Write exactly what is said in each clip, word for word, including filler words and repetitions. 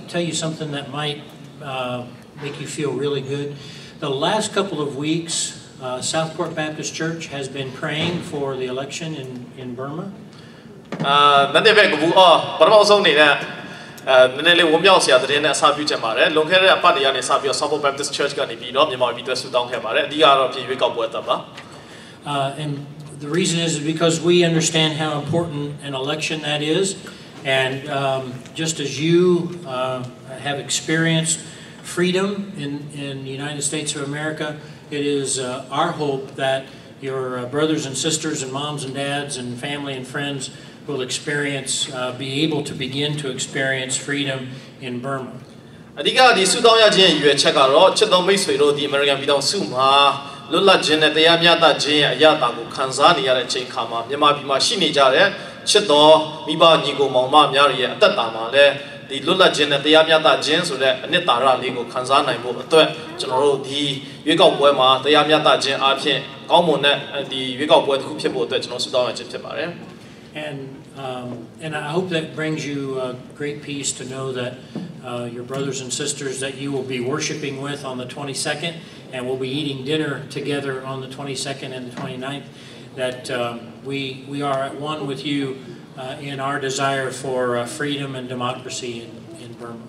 tell you something that might uh, make you feel really good. The last couple of weeks, uh, Southport Baptist Church has been praying for the election in, in Burma. Uh, uh, and the reason is because we understand how important an election that is, and um, just as you uh, have experienced freedom in, in the United States of America, it is uh, our hope that your uh, brothers and sisters and moms and dads and family and friends will experience, uh, be able to begin to experience freedom in Burma. And the Lula Jin at the Yamata Jin, so that Nitara legal Kanzana and General the Yugo Poema, the Yamata Jin Arpin, Almonet, and the Yugo Poet who people that no Sudan and And um, and I hope that brings you uh, great peace to know that uh, your brothers and sisters that you will be worshiping with on the twenty-second, and we'll be eating dinner together on the twenty-second and the twenty-ninth, that um, we, we are at one with you uh, in our desire for uh, freedom and democracy in, in Burma.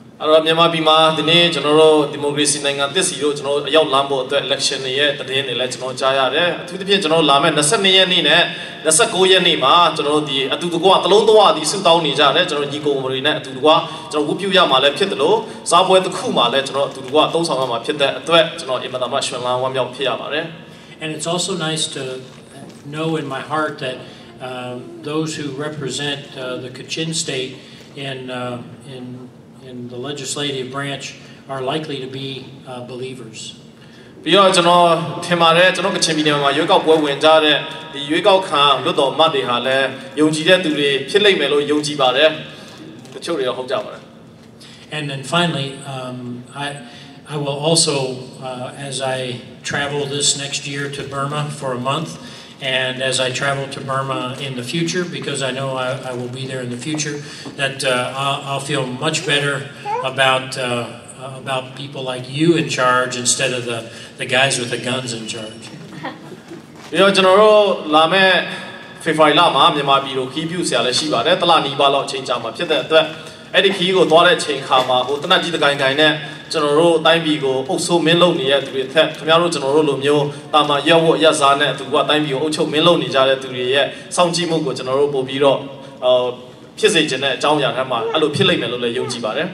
General democracy this year, young Lambo election year, the day election on Jaya, to the General Laman, the Sunday Nina, the Sakoya Nima, General the Atuqua, the Londoa, the Sundowni Jare, General Nico Marina, Tudua, General Wupuyama, Pitalo, Subway the Kuma, General Tudua, those are my pit, General Imadamashman, one young Piamare. And it's also nice to know in my heart that uh, those who represent uh, the Kachin state in, uh, in in the legislative branch are likely to be uh, believers. Because you know, Temare, you know, Kachimina, you got boy when Jare, the Yugo Khan, Ludo Madi Hale, Yonji to the Chile Melo, Yonji Bare, the children of Java. And then finally, um, I, I will also, uh, as I travel this next year to Burma for a month, and as I travel to Burma in the future, because I know I, I will be there in the future, that uh, I'll, I'll feel much better about uh, about people like you in charge instead of the, the guys with the guns in charge. You know, General Lame, Fifai Lama, Yamabi, keep you say, Shiva, let the Lani Balo change our Pita, Eddie Kigo, Dore, Chain Kama, Utanaji the Gaina. General Timbigo, also Meloni to be attacked, Tomorrow General Lumio, Tama Yawo Yazana to what Timbigo, Ocho Meloni Jara to the Sanji Mugo, General Bobiro, Pisage and Jauya Hama, Alo Pile Melo Yoji Bare.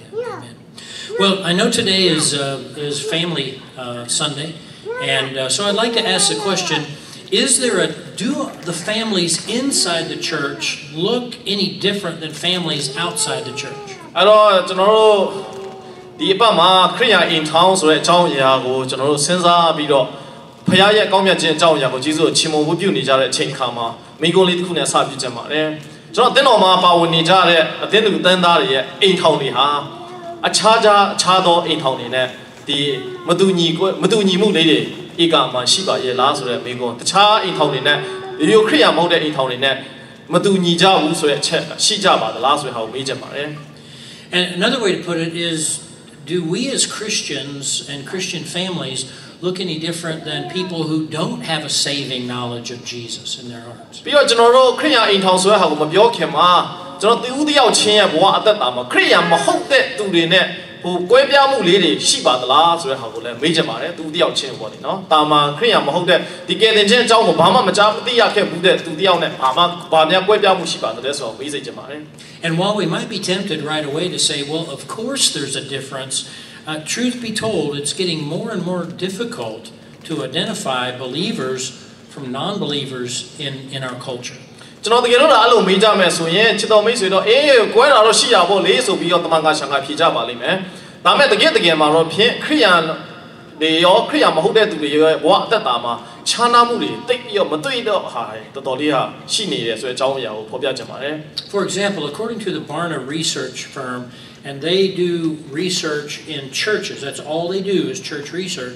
Well, I know today is uh, is Family uh, Sunday, and uh, so I'd like to ask the question: is there a do the families inside the church look any different than families outside the church? Hello, General. The Bama, Korea in town, so at John Yago, General Senza Bido, Paya Gomia John Yago, Jizo, Chimo, Wubunija, Chain Kama, Migoli Kuna Sabi Jama. John Denoma, Bawu Nijare, a den of Dendari, eight Tony Ha, a charger, Chado, eight Tony, the Maduni, Maduni Mu lady, Igama, Shiba, Lazare, Migo, the Cha in Tony, the Ukraine mode in Tony, Maduni Jawu, so at Shijaba, the last way how major. And another way to put it is, do we as Christians and Christian families look any different than people who don't have a saving knowledge of Jesus in their hearts? Because you know, Korea in town so how we talk him ah, you know, the Udiao Chin, what at that time, Korea, my hope that to the net, who Guebia Mulidi, Shiba the last, where how we major mare, to the out chin body, no? Tama, Korea, my hope that the get in Jen John Obama, Majam, the Yaka, to the out net, Pama, Banya, Guebia Mushiba, that's all, easy Jamare. And while we might be tempted right away to say, well, of course there's a difference, uh, truth be told, it's getting more and more difficult to identify believers from non-believers in, in our culture. You know, the Gero Mija Messoyen, Chito Meso, eh, Guerra Rosia, Boleso, be on the Manga Shanga Pijama, man. Now, met the get again, Maro, Korean, they all Korean, who did to be what the Dama, Chana Muli, take your Madrid high, the Dolia, she needed, so it's all your Pobiajama. For example, according to the Barna research firm, and they do research in churches, that's all they do is church research,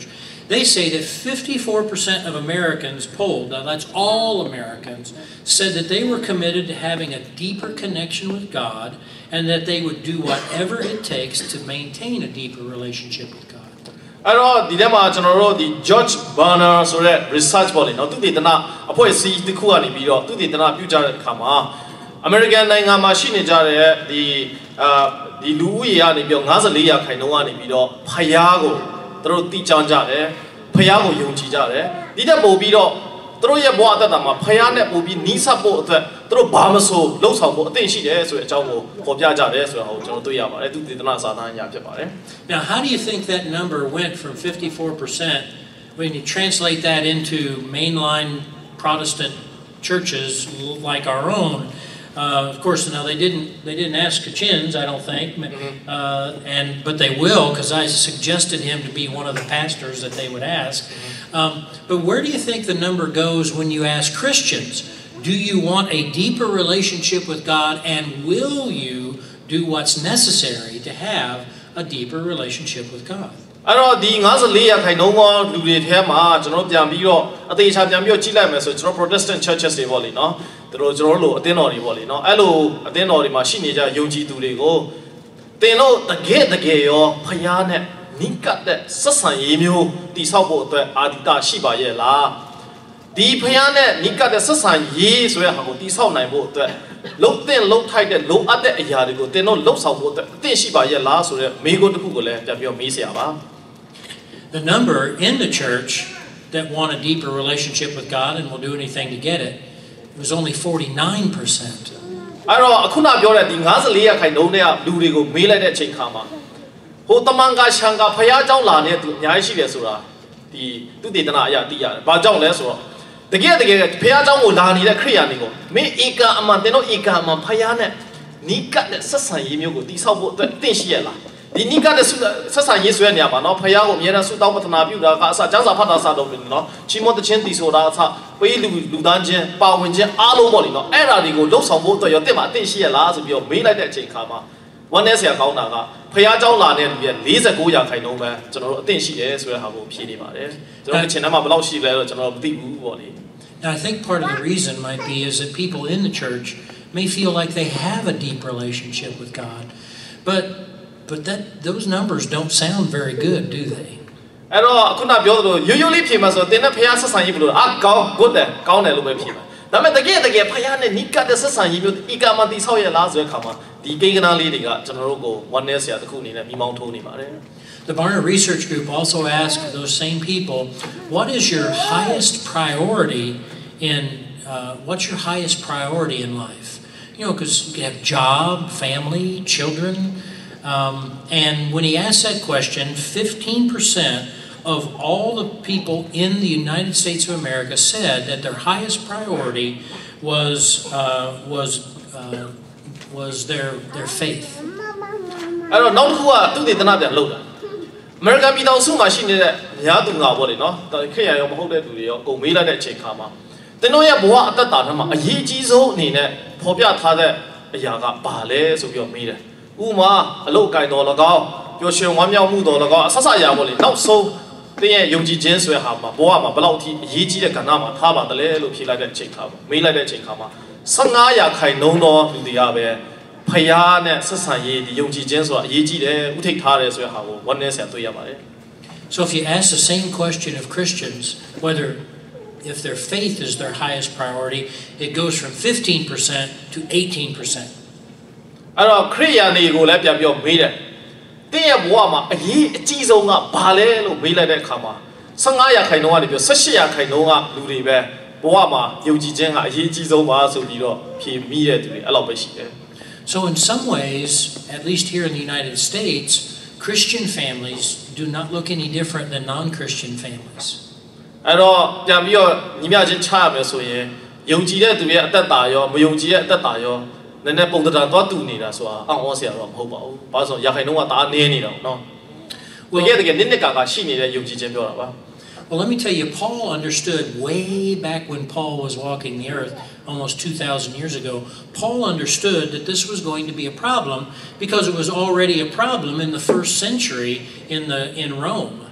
they say that fifty-four percent of Americans polled, now that's all Americans, said that they were committed to having a deeper connection with God and that they would do whatever it takes to maintain a deeper relationship with God. အဲ့တော့ဒီထဲမှာကျွန်တော်တို့ဒီ George Barna ဆိုတဲ့ research ပေါ့လေနော်သူတည်တနာအဖွဲ့အစည်းတစ်ခုကနေပြီးတော့သူတည်တနာပြုကြတဲ့အခါမှာ American နိုင်ငံမှာရှိနေကြတဲ့ဒီအာဒီလူဦးရေကနေပြီးတော့fifty-fourရာခိုင်နှုန်းကနေပြီးတော့ဖယားကိုသူတို့သိကြကြတယ်ဖယားကိုယုံကြည်ကြတယ်ဒီတက်ပို့ပြီးတော့သူတို့ရဲ့ဘဝအသက်တာမှာဖယားနဲ့ပို့ပြီးနီးစပ်ဖို့အတွက်သူတို့ဘာမဆိုလှုပ်ဆောင်ဖို့အသင့်ရှိတယ်ဆိုတဲ့အကြောင်းကိုပေါ်ပြကြတယ်ဆိုတာကိုကျွန်တော်တွေ့ရပါတယ်သူတည်တနာစာသားညာဖြစ်ပါတယ် Now how do you think that number went from fifty-four percent when you translate that into mainline Protestant churches like our own? Uh, of course, now they didn't they didn't ask Kachins, I don't think, uh, and but they will because I suggested him to be one of the pastors that they would ask. Um, but where do you think the number goes when you ask Christians? Do you want a deeper relationship with God, and will you do what's necessary to have a deeper relationship with God? အဲ့တော့ဒီfifty-fourရာခိုင်နှုန်းကလူတွေထဲမှာကျွန်တော်ပြန်ပြီးတော့အသေးချာပြန်ပြီးတော့ကြည့်လိုက်မယ်ဆိုကျွန်တော် Protestant churches တွေပေါ့လေနော်သူတို့ကျွန်တော်တို့လိုအသင်းတော်တွေပေါ့လေနော်အဲ့လိုအသင်းတော်တွေမှာရှိနေကြယုံကြည်သူတွေကိုသင်တို့တကယ်တကယ်ရောဖယားနဲ့နိကတ်တဲ့ဆက်ဆံရေးမျိုးတည်ဆောက်ဖို့အတွက်အာဒီတာရှိပါရဲ့လားဒီဖယားနဲ့နိကတ်တဲ့ဆက်ဆံရေးဆိုတဲ့ဟာကိုတည်ဆောက်နိုင်ဖို့အတွက်လုံတဲ့လုံထိုက်တဲ့လုံအပ်တဲ့အရာတွေကိုသင်တို့လှုပ်ဆောင်ဖို့အတွက်အသင့်ရှိပါရဲ့လားဆိုတဲ့မိဂုံတစ်ခုကိုလည်းပြန်ပြီးတော့မေးစရာပါ The number in the church that want a deeper relationship with God and will do anything to get it was only forty-nine percent. အဲ့တော့အခုနပြောတဲ့ဒီfifty-fourရာခိုင်နှုန်းတဲ့လူတွေကိုမေးလိုက်တဲ့အချိန်ခါမှာဟိုတမန်ကရှန်ကဖယားเจ้าလာတဲ့သူအများကြီးရှိတယ်ဆိုတာဒီသူတည်တနာအရာသိရတယ်။ဘာကြောင့်လဲဆိုတော့တကယ်တကယ်ဖယားเจ้าကိုလာနေတဲ့ခရိယာတွေကိုမင်းဧကအမှန်တင်တော့ဧကအမှန်ဖယားနဲ့နိကတ်တဲ့ဆက်ဆံရေးမျိုးကိုတည်ဆောက်ဖို့အတွက်တင့်ရှိရလားဒီနိကတ်တဲ့ဆက်ဆံရေးဆိုတဲ့နေရာမှာနော်ဖယားကိုအများနဲ့ဆုတောင်းပတနာပြုတာကအစကျမ်းစာဖတ်တာစတော့ပြီနော်ချီးမွမ်းတခြင်းတည်ဆိုတာအစပေးလူလူသားချင်းပါဝင်ခြင်းအားလုံးပေါ့လေနော်အဲ့ဓာတွေကိုလှုပ်ဆောင်ဖို့အတွက်ရောတင့်မှာအသင့်ရှိရလားဆိုပြီးတော့မေးလိုက်တဲ့အချိန်ခါမှာဝမ်းနည်းစရာကောင်းတာကဖယားเจ้าလာတဲ့လူရဲ့forty-fourရာခိုင်နှုန်းပဲကျွန်တော်တို့အသင့်ရှိတယ်ဆိုတဲ့ဟာကိုဖြေနေပါတယ်ကျွန်တော်တို့ချင်းထဲမှာဘယ်လောက်ရှိလဲတော့ကျွန်တော်မသိဘူးပေါ့လေ Now I think part of the reason might be is that people in the church may feel like they have a deep relationship with God, but but that those numbers don't sound very good, do they? အဲ့တော့ခုနပြောသလိုရိုးရိုးလေးဖြေမှာဆိုတော့တင်းနဲ့ဖယားဆက်ဆံရေးဘယ်လိုအာကောင်း good တယ်ကောင်းတယ်လို့ပဲဖြေမှာဒါပေမဲ့တကယ်တကယ်ဖယားနဲ့နိကတ်တဲ့ဆက်ဆံရေးမျိုးဤကမှတိဆောက်ရလားဆိုတဲ့ခါမှာဒီကိန်းကနာလေးတွေကကျွန်တော်တို့ကို oneness ဆရာတစ်ခုအနေနဲ့မိမောင်းထိုးနေပါတယ် The Barna Research Group also asked those same people, what is your highest priority in uh, what's your highest priority in life? You know, because you have job, family, children, um, and when he asked that question, fifteen percent of all the people in the United States of America said that their highest priority was uh, was uh, was their their faith. အဲ့တော့နောက်တစ်ခုကသူတည်တနာပြန်လုပ်တာ American ပြည်တော်စုမှာရှိနေတဲ့များသူငါပေါ့လေနော်ခရိယာရောမဟုတ်တဲ့သူတွေရောအကုန်မေးလိုက်တဲ့အချိန်ခါမှာတင်းတို့ရဲ့ဘဝအသက်တာထဲမှာအရေးကြီးဆုံးအနေနဲ့ဖော်ပြထားတဲ့အရာကဘာလဲဆိုပြီးတော့မေးတယ်ဥမာအလုတ်ကင်တော်၎င်းပျော်ရွှင်ဝမ်းမြောက်မှုတော်၎င်းအဆဆအရာပေါ့လေနောက်ဆုံးတင်းရဲ့ယုံကြည်ခြင်းဆိုတဲ့ဟာမှာဘဝမှာဘယ်လောက်အထိအရေးကြီးတဲ့ကဏ္ဍမှာထားပါတယ်လဲလို့ဖြေလိုက်တဲ့အချိန်ခါမှာမေးလိုက်တဲ့အချိန်ခါမှာfifteenရာခိုင်နှုန်းသောလူတွေကပဲဖယားနဲ့ဆက်ဆံရေးဒီယုံကြည်ခြင်းဆိုတာအရေးကြီးတယ်ဥထိတ်ထားတယ်ဆိုတဲ့ဟာကို oneness ဆရာတွေ့ရပါတယ် So if you ask the same question of Christians, whether if their faith is their highest priority, it goes from fifteen percent to eighteen percent. အဲ့တော့ခရိယာတွေကိုလည်းပြန်ပြောမေးတယ်တင်းရဲ့ဘဝမှာအရေးအကြီးဆုံးကဘာလဲလို့မေးလိုက်တဲ့အခါမှာfifteenရာခိုင်နှုန်းကနေပြောeighteenရာခိုင်နှုန်းကလူတွေပဲဘဝမှာယုံကြည်ခြင်းကအရေးကြီးဆုံးပါဆိုပြီးတော့ဖြေမိတဲ့သူတွေအဲ့လောက်ပဲရှိတယ် So in some ways, at least here in the United States, Christian families do not look any different than non-Christian families. အဲ့တော့ပြန်ပြီးတော့ညီမချင်းချရမယ်ဆိုရင်ယုံကြည်တဲ့သူရဲ့အသက်တာရောမယုံကြည်တဲ့အသက်တာရောနည်းနည်းပုံသဏ္ဍာန်သွားတူနေတာဆိုတာအောင့်ဩဆရာတော့မဟုတ်ပါဘူး။ဘာလို့ဆိုရာခိုင်နှုန်းကဒါနည်းနေတာနော်။တကယ်တကယ်နစ်နစ်ကာကာရှိနေတဲ့ယုံကြည်ခြင်းပြောတာပါ Well, let me tell you, Paul understood way back when Paul was walking the earth almost two thousand years ago. Paul understood that this was going to be a problem because it was already a problem in the first century in the in Rome.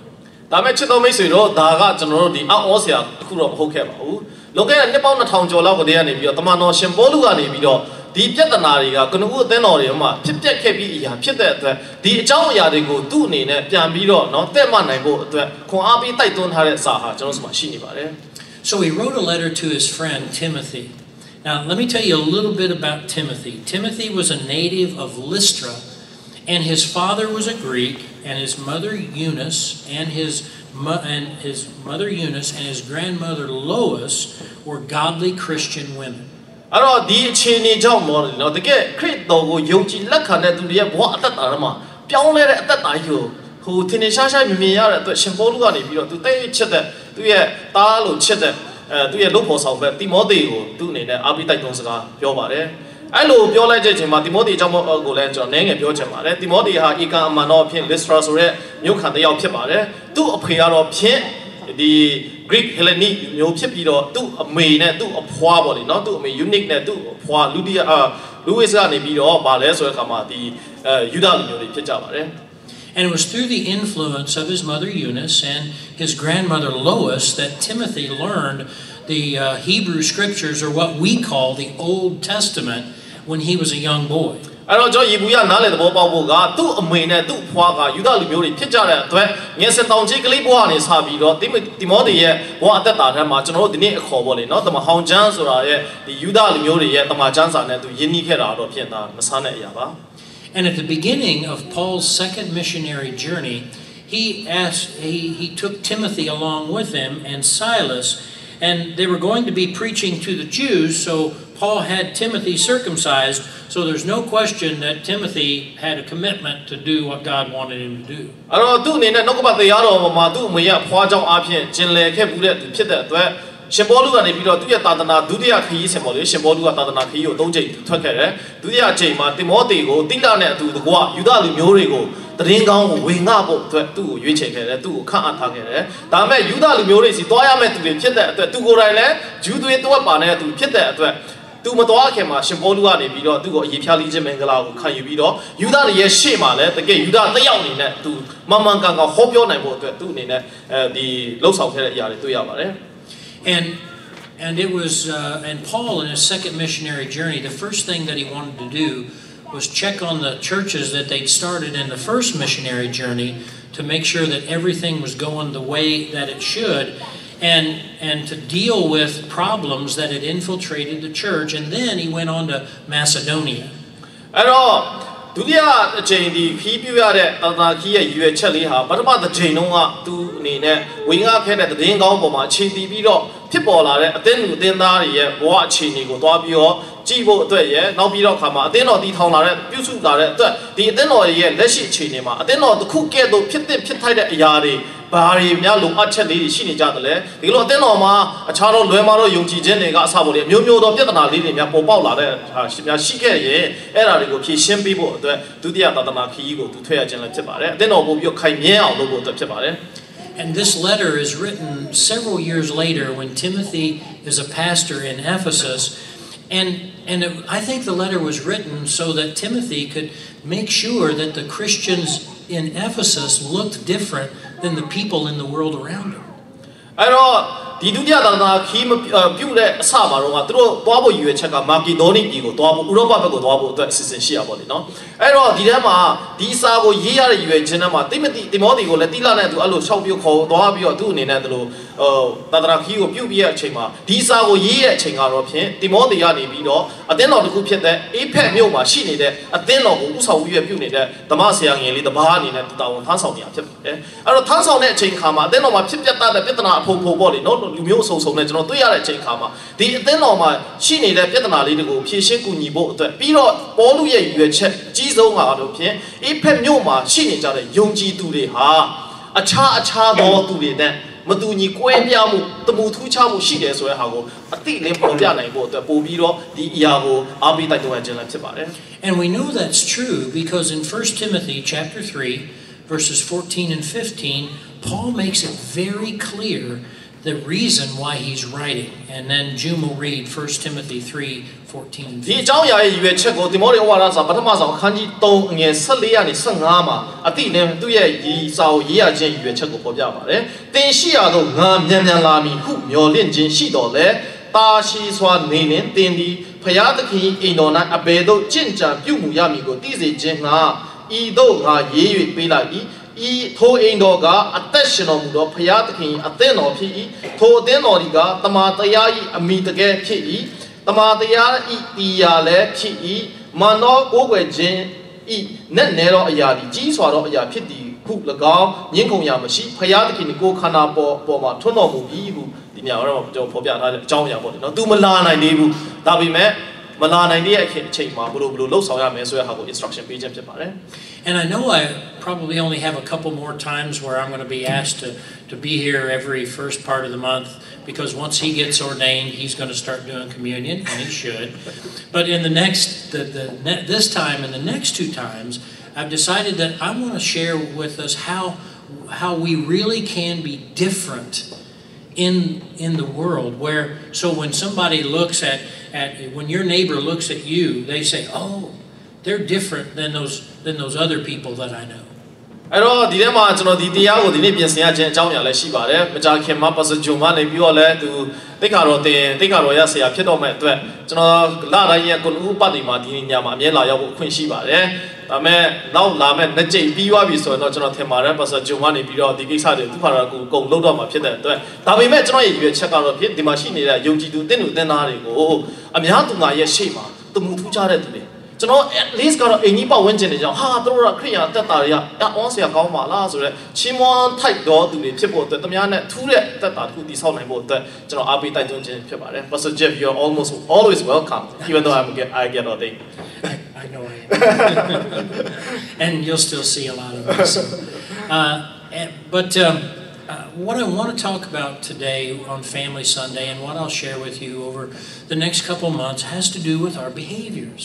ဒါမဲ့ချစ်တော်မိတ်ဆွေတို့ဒါကကျွန်တော်တို့ဒီအော့ဩဆရာအခုတော့မဟုတ်ခဲ့ပါဘူးလောကရဲ့နှစ်ပေါင်းနှစ်ထောင်ကျော်လောက်ကတည်းကနေပြီးတော့တမန်တော်ရှင်ပေါလုကနေပြီးတော့ဒီပြဿနာတွေကကနဦးအသင်းတော်တွေမှာဖြစ်ပျက်ခဲ့ပြီးအရာဖြစ်တဲ့အတွက်ဒီအကြောင်းအရာတွေကိုသူ့အနေနဲ့ပြန်ပြီးတော့เนาะတက်မှနိုင်ဖို့အတွက်ခွန်အားပေးတိုက်တွန်းထားတဲ့စာဟာကျွန်တော်တို့မှာရှိနေပါတယ် So he wrote a letter to his friend Timothy. Now let me tell you a little bit about Timothy. Timothy was a native of Lystra, and his father was a Greek, and his mother Eunice, and his and his mother Eunice and his grandmother Lois were godly Christian women. အဲ့တော့ဒီအခြေအနေကြောင့်မော်တယ်နော်တကယ်ခရစ်တော်ကိုယုံကြည်လက်ခံတဲ့သူတွေရဲ့ဘဝအသက်တာထဲမှာပြောင်းလဲတဲ့အသက်တာကြီးကိုဟိုထင်ထင်ရှားရှားမြင်မြင်ရတဲ့အတွက်ရှင်ပေါလုကနေပြီးတော့သူတိတ်ချစ်တဲ့သူရဲ့သားလို့ချစ်တဲ့အဲသူရဲ့လုပ်ဖို့ဆောင်ပဲတိမောသေကိုသူ့အနေနဲ့အားပေးတိုက်တွန်းစကားပြောပါတယ်အဲ့လိုပြောလိုက်တဲ့အချိန်မှာတိမောသေအကြောင်းကိုလည်းကျွန်တော်နည်းငယ်ပြောချင်ပါတယ်တိမောသေဟာဧကန်အမှန်တော်ဖြင့် Lystra ဆိုတဲ့မြို့ခံတစ်ယောက်ဖြစ်ပါတယ်သူ့အဖေကတော့ဖြင့်ဒီ Greek Hellenic မျိုးဖြစ်ပြီးတော့သူ့အမေနဲ့သူ့အဖွားပေါ့လေနော်သူ့အမေ unique နဲ့သူ့အဖွားလူဒီယာ Louis ကနေပြီးတော့ဗာလဲဆိုတဲ့အခါမှာဒီအဲယူဒလူမျိုးတွေဖြစ်ကြပါတယ် And it was through the influence of his mother Eunice and his grandmother Lois that Timothy learned the uh, Hebrew scriptures, or what we call the Old Testament, when he was a young boy. အဲ့တော့ကျွန်တော်ယေဘုယျနားလည်သဘောပေါက်ဖို့ကသူ့အမေနဲ့သူ့အဖွားကယူဒလူမျိုးတွေဖြစ်ကြတဲ့အတွက်ငယ်စဉ်တောင်ကြီးကလေးဘဝကနေစပြီးတော့တိမောသေရဲ့ဘဝအသက်တာထဲမှာကျွန်တော်တို့ဒီနေ့အခေါ်ပေါ့လေနော်တမဟောင်ကျမ်းဆိုတာရဲ့ဒီယူဒလူမျိုးတွေရဲ့တမန်ကျမ်းစာနဲ့သူယဉ်နီးခဲ့တာတော့ဖြစ်တာမဆန်းတဲ့အရာပါ And at the beginning of Paul's second missionary journey, he asked he he took Timothy along with him and Silas, and they were going to be preaching to the Jews, so Paul had Timothy circumcised, so there's no question that Timothy had a commitment to do what God wanted him to do. အဲ့တော့သူ့အနေနဲ့နှုတ်ကပတ်တရားတော်မှာသူ့အမေရဲ့ဖွားကြောင့်အဖြစ်ကျင်လည်ခဲ့မှုတဲ့သူဖြစ်တဲ့အတွက်ရှင်ပေါလုကနေပြီးတော့သူ့ရဲ့သာသနာဒုတိယခရီးစဉ်ပေါ့လေရှင်ပေါလုကသာသနာခရီးကိုသုံးချိန်ထွက်ခဲ့တယ်ဒုတိယအချိန်မှာတိမောသေကိုတိလနဲ့အတူတကွယူဒလူမျိုးတွေကိုတရင်ကောင်းကိုဝင်ငှဖို့အတွက်သူ့ကိုရွေးချယ်ခဲ့တယ်သူ့ကိုခန့်အပ်ထားခဲ့တယ်ဒါပေမဲ့ယူဒလူမျိုးတွေစီတွားရမယ့်သူတွေဖြစ်တဲ့အတွက်သူကိုယ်တိုင်လည်းဂျူးသွေးတွက်ပါနေတဲ့သူဖြစ်တဲ့အတွက်သူမတော်ခင်မှာရှင်ပေါလုကနေပြီးတော့သူ့ကိုအရေးဖြားလေးခြင်းမင်္ဂလာကိုခံယူပြီးတော့ယူဒရဲ့ရှေ့မှာလည်းတကယ်ယူဒတစ်ယောက်အနေနဲ့သူမမှန်ကန်ကန်ဟောပြောနိုင်ဖို့အတွက်သူ့အနေနဲ့အဲဒီလှုပ်ဆောင်ခဲ့တဲ့အရာတွေတွေ့ရပါတယ် And and it was uh, and Paul in his second missionary journey, the first thing that he wanted to do was check on the churches that they'd started in the first missionary journey to make sure that everything was going the way that it should, and and to deal with problems that had infiltrated the church. And then he went on to Macedonia. အဲ့တော့ဒုတိယအချိန်ဒီခီးပြရတဲ့သာသနာခီးရဲ့ရည်ရွယ်ချက်လေးဟာပထမတစ်ချိန်တုန်းကသူအနေနဲ့ဝင်ငှခဲ့တဲ့သတင်းကောင်းပေါ်မှာအခြေတည်ပြီးတော့ဖြစ်ပေါ်လာတဲ့အသင်းလူအသင်းသားတွေရဲ့ဘဝအခြေအနေကိုတွားပြီးတော့ကြည့်ဖို့အတွက်ရဲ့နောက်ပြီးတော့ခါမှာအသင်းတော်တည်ထောင်လာတဲ့ပြုစုလာတဲ့အတွက်ဒီအသင်းတော်ရဲ့လက်ရှိအခြေအနေမှာအသင်းတော်တစ်ခုကဲ့သို့ဖြစ်တဲ့ဖြစ်ထိုက်တဲ့အရာတွေဘာတွေများလိုအပ်ချက်လေးတွေရှိနေကြတယ်လေဒီလိုအသင်းတော်မှာအခြားသောလွယ်မှာတော့ယုံကြည်ခြင်းတွေကအစပေါ်လေမျိုးမျိုးသောပြဿနာလေးတွေများပေါ်ပေါက်လာတဲ့ဟာများရှိခဲ့ရဲ့အဲ့ဒါတွေကိုဖြေရှင်းပေးဖို့အတွက်ဒုတိယသာသနာခရီးကိုသူထွက်ရခြင်းလည်းဖြစ်ပါတယ်အသင်းတော်ပို့ပြီးခိုင်မြဲအောင်လုပ်ဖို့အတွက်ဖြစ်ပါတယ် And this letter is written several years later when Timothy is a pastor in Ephesus. And, and it, I think the letter was written so that Timothy could make sure that the Christians in Ephesus looked different than the people in the world around him. အဲ့တော့ဒီဒုတိယသာသနာခီးပြုတ်တဲ့အစမှာတော့သူတို့သွားဖို့ရည်ရွယ်ချက်ကမာကီဒိုနီပြည်ကိုသွားဖို့ဥရောပဘက်ကိုသွားဖို့အတွက်အစီအစဉ်ရှိရပါလိမ့်နော်အဲ့တော့ဒီထဲမှာဒီစာကိုရေးရတဲ့ရည်ရွယ်ခြင်းထဲမှာတိမတိတိမောသေကိုလည်းတိလနဲ့သူအဲ့လိုရှောက်ပြုတ်ခေါ်သွားပြီးတော့သူ့အနေနဲ့သူတို့ဟိုသာသနာခီးကိုပြုတ်ပြီးတဲ့အချိန်မှာဒီစာကိုရေးရတဲ့အချိန်ကတော့ဖြင့်တိမောသေကနေပြီးတော့အသင်းတော်တစ်ခုဖြစ်တဲ့အေဖက်မြို့မှာရှိနေတဲ့အသင်းတော်ကိုဥဆောင်ပြီးပြုတ်နေတဲ့ဓမ္မဆရာငယ်လေးတပါးအနေနဲ့တာဝန်ထမ်းဆောင်နေတာဖြစ်ပါတယ်အဲ့တော့ထမ်းဆောင်တဲ့အချိန်ခါမှာအသင်းတော်မှာဖြစ်ပျက်တဲ့ပြဿနာအဖို့ဖို့ပေါ့လေနော်လူမျိုးအစုံစုံနဲ့ကျွန်တော်တွေ့ရတဲ့အချိန်ခါမှာဒီအသင်းတော်မှာရှိနေတဲ့ပြဿနာလေးတွေကိုဖြေရှင်းကူညီဖို့အတွက်ပြီးတော့ပေါလုရဲ့ရွယ်ချက်အကြီးဆုံးကတော့ဖြင့်အေဖက်မြို့မှာရှိနေကြတဲ့ယုံကြည်သူတွေဟာအခြားအခြားသောသူတွေနဲ့မတူညီကွဲပြားမှုတမှုထူးခြားမှုရှိတယ်ဆိုတဲ့ဟာကိုအသိလင်းပေါ်ပြနိုင်ဖို့အတွက်ပို့ပြီးတော့ဒီအရာကိုအားပေးတိုက်တွန်းခြင်းလည်းဖြစ်ပါတယ် And we know that's true because in First Timothy chapter three verses fourteen and fifteen Paul makes it very clear the reason why he's writing. And then June will read First Timothy three fourteen and fifteen. ဒီအကြောင်းအရာရဲ့ရွေးချက်ကိုတိမောသေဩဝါဒစာပထမဆုံးအခန်းကြီးthreeအငယ်fourteenကနေfifteenမှာအတိနဲ့သူ့ရဲ့ဒီစာကိုရေးရခြင်းရွေးချက်ကိုဖော်ပြပါတယ်။သင်ရှိရသောငါမြန်မြန်လာမည်ဟုမျှော်လင့်ခြင်းရှိတော်လဲတာရှိစွာနေလင်သင်သည်ဖျားသခင်အိမ်တော်၌အဘယ်သို့ကြင်ကြံပြုမှုရမည်ကိုသိစေခြင်းငါဤသို့ငါရေး၍ပေးလိုက်၏ဤထိုအိမ်တော်ကအသက်ရှင်တော်မူသောဖျားသခင်အသင်းတော်ဖြစ်၏ထိုအသင်းတော်ဒီကတမန်တရား၏အမိတကယ်ဖြစ်၏တမန်တရား၏တရားလည်းဖြစ်၏မန်တော်ကိုယ်ွယ်ခြင်းဤနဲ့နေသောအရာသည်ကြီးစွာသောအရာဖြစ်သည်ဟု၎င်းညင်ခုံရမရှိဖျားသခင်ကိုခန္ဓာပေါ်ပေါ်မှာထွန်းတော်မူ၏ဟုဒီညတော့ကျွန်တော်ဖော်ပြထားတဲ့အကြောင်းအရာပေါ့နော်သူမလာနိုင်သေးဘူးဒါပေမဲ့မလာနိုင်တဲ့အချိန်မှာဘလို့ဘလို့လှုပ်ဆောင်ရမယ်ဆိုတဲ့ဟာကို instruction ပေးခြင်းဖြစ်ပါတယ် And I know I probably only have a couple more times where I'm going to be asked to to be here every first part of the month because once he gets ordained he's going to start doing communion and he should. But in the next the, the this time and the next two times I've decided that I want to share with us how how we really can be different in in the world where so when somebody looks at at when your neighbor looks at you they say oh they're different than those than those other people that I know အဲ့တော့ဒီထဲမှာကျွန်တော်ဒီတရားကိုဒီနေ့ပြင်ဆင်ရခြင်းအကြောင်းအရာလည်းရှိပါတယ်မကြာခင်မှာပတ်စဂျုံကနေပြီးတော့လည်းသူတိတ်ခါတော်တင်တိတ်ခါတော်ရဆရာဖြစ်တော့မဲ့အတွက်ကျွန်တော်လတိုင်းရဲ့ကွန်ဦးပတ်ဒီမှာဒီညမှာအမြဲလာရောက်ဖို့အခွင့်ရှိပါတယ်ဒါပေမဲ့နောက်လာမဲ့နှစ်ကြိမ်ပြီးသွားပြီဆိုရင်တော့ကျွန်တော်ထင်ပါတယ်ပတ်စဂျုံကနေပြီးတော့ဒီကိစ္စတွေသူ့ခါတော်ကိုအကုန်လုံးတော့မှာဖြစ်တဲ့အတွက်ဒါပေမဲ့ကျွန်တော်ရဲ့ရွေးချက်ကတော့ဖြစ်ဒီမှာရှိနေတဲ့ယုံကြည်သူတင်းသူတင်းသားတွေကိုအများသူငါရဲ့ရှေ့မှာတမှုထူးခြားတဲ့သူတွေကျွန်တော် at least ကတော့အိမ်ကြီးပတ်ဝန်းကျင်တွေကြောင့်ဟာတို့ကခရိယာတက်တာတွေကအောင်းဆရာကောင်းပါလားဆိုတော့ချီးမွမ်းထိုက်တော်သူတွေဖြစ်ဖို့အတွက်တမန်နဲ့ထူးတဲ့တက်တာတစ်ခုတည်ဆောက်နိုင်ဖို့အတွက်ကျွန်တော်အားပေးတိုက်တွန်းခြင်းဖြစ်ပါတယ် Pastor Jeff you are almost always welcome even though I'm get I get all day I, I know I am and you'll still see a lot of us uh, and, but um, Uh, what I want to talk about today on Family Sunday and what I'll share with you over the next couple months has to do with our behaviors.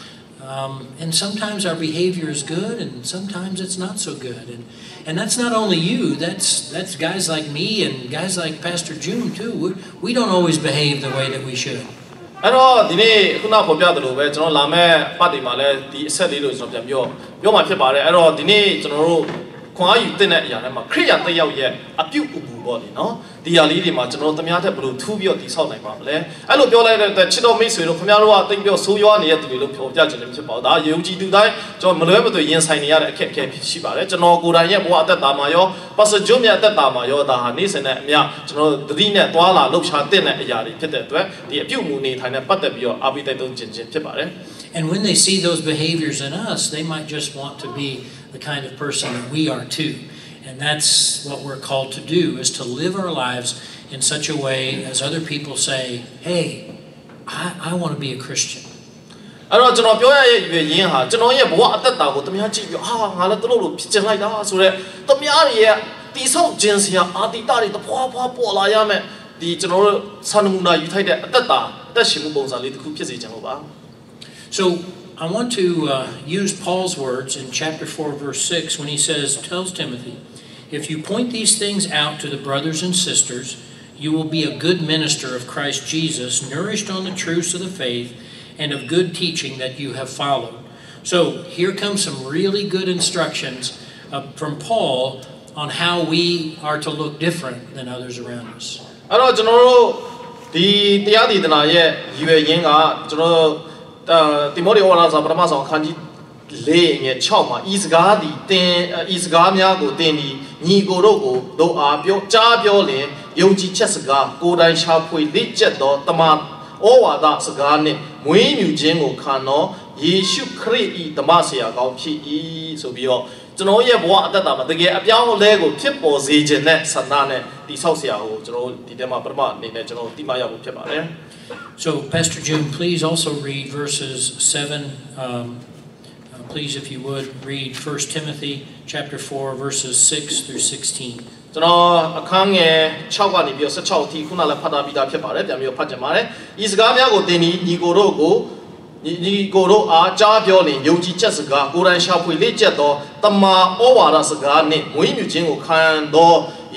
Um, and sometimes our behavior is good and sometimes it's not so good. And, and that's not only you, that's, that's guys like me and guys like Pastor June too. We, we don't always behave the way that we should. အဲ့တော့ဒီနေ့ခုနဖော်ပြသလိုပဲကျွန်တော်လာမဲ့ပတ်ဒီမှာလည်းဒီအဆက်လေးလို့ကျွန်တော်ပြန်ပြောပြောမှဖြစ်ပါတယ်အဲ့တော့ဒီနေ့ကျွန်တော်တို့ခွန်အားယူတဲ့အရာတွေမှာခရိယာတက်ရောက်ရဲ့အပြုတ်အပူပေါ့လေနော်ဒီဟာလေးတွေမှာကျွန်တော်တို့တများတဲ့ဘလို့ထူးပြီးတော့တည်ဆောက်နိုင်ပါမလဲအဲ့လိုပြောလိုက်တဲ့အတွက်ချစ်တော်မိတ်ဆွေတို့ခင်ဗျားတို့ကတိတ်ပြီးတော့ဆိုးရွားနေတဲ့သူတွေလို့ပြောပြချင်တယ်ဖြစ်ပါဘူးဒါယုံကြည်သူတိုင်းကျွန်တော်မလွဲမသွေရင်ဆိုင်နေရတဲ့အခက်အခဲဖြစ်ရှိပါတယ်ကျွန်တော်ကိုယ်တိုင်ရဲ့ဘဝအသက်တာမှာရောပါစဂျုံရဲ့အသက်တာမှာရောဒါဟာနေ့စဉ်နဲ့အမျှကျွန်တော်သတိနဲ့တွာလာလှုပ်ရှားတဲ့အရာတွေဖြစ်တဲ့အတွက်ဒီအပြုတ်မှုနေထိုင်တဲ့ပတ်သက်ပြီးတော့အာဘိတိုက်သုံးခြင်းချင်းဖြစ်ပါတယ် And when they see those behaviors in us they might just want to be the kind of person that we are too. And that's what we're called to do, is to live our lives in such a way as other people say, hey, I, I want to be a Christian. အဲ့တော့ကျွန်တော်ပြောရရဲ့ရင်းဟာကျွန်တော်ရဲ့ဘဝအသက်တာကိုတမန်ကြည့်ပြီးဟာငါလည်းတို့လိုဖြစ်ချင်လိုက်တာဆိုတော့တမန်ရဲ့တိဆောက်ခြင်းစရာအာတိတတွေတဖွာဖွာပေါ်လာရမယ်ဒီကျွန်တော်တို့စာနမူနာယူထိုက်တဲ့အသက်တာအသက်ရှင်မှုပုံစံလေးတစ်ခုဖြစ်စေချင်လို့ပါ So I want to uh, use Paul's words in chapter four verse six when he says tells Timothy, if you point these things out to the brothers and sisters, you will be a good minister of Christ Jesus, nourished on the truths of the faith and of good teaching that you have followed. So here comes some really good instructions uh, from Paul on how we are to look different than others around us. အဲ့တော့ကျွန်တော်တို့ဒီတရားဒေသနာရဲ့ရည်ရွယ်ရင်းကကျွန်တော်တိမောသေဩဝါဒစာပထမဆုံးအခန်းကြီး၄ငယ်၆မှာဤစကားသည်တင်ဤစကားများကိုတင်ဒီညီကိုတို့ကိုတို့အားပြောကြားပြောလင်ယုံကြည်ချက်စကားကိုယ်တိုင်ရှာဖွေလက်ကျက်သောတမန်ဩဝါဒစကားနှင့်မွေးမြူခြင်းကိုခံသောယေရှုခရစ်၏ဓမ္မဆရာကောင်းဖြစ်၏ဆိုပြီးတော့ကျွန်တော်ရဲ့ဘဝအသက်တာမှာတကယ်အပြောင်းအလဲကိုဖြစ်ပေါ်စေခြင်းနဲ့ဆန္ဒနဲ့တိဆောက်ဆရာကိုကျွန်တော်ဒီထဲမှာပထမအနေနဲ့ကျွန်တော်တိမရဖို့ဖြစ်ပါတယ် So Pastor June, please also read verses seven um, uh, please if you would read First Timothy chapter four verses six through sixteen. ကျွန်တော်အခန်းငယ်၆ကနေပြီးတော့၁၆အထိခုနလည်းဖတ်တာပြီးသားဖြစ်ပါတယ်ပြန်ပြီးတော့ဖတ်ကြပါမယ်ဤစကားများကိုသင်ဒီညီကိုတို့ကိုညီကိုတို့အားကြားပြောလင်ယုံကြည်ချက်စကားကိုယ်တိုင်ရှာဖွေလက်ကျက်သောတမန်ဩဝါဒစကားနှင့်မွေးမြူခြင်းကိုခံသောယ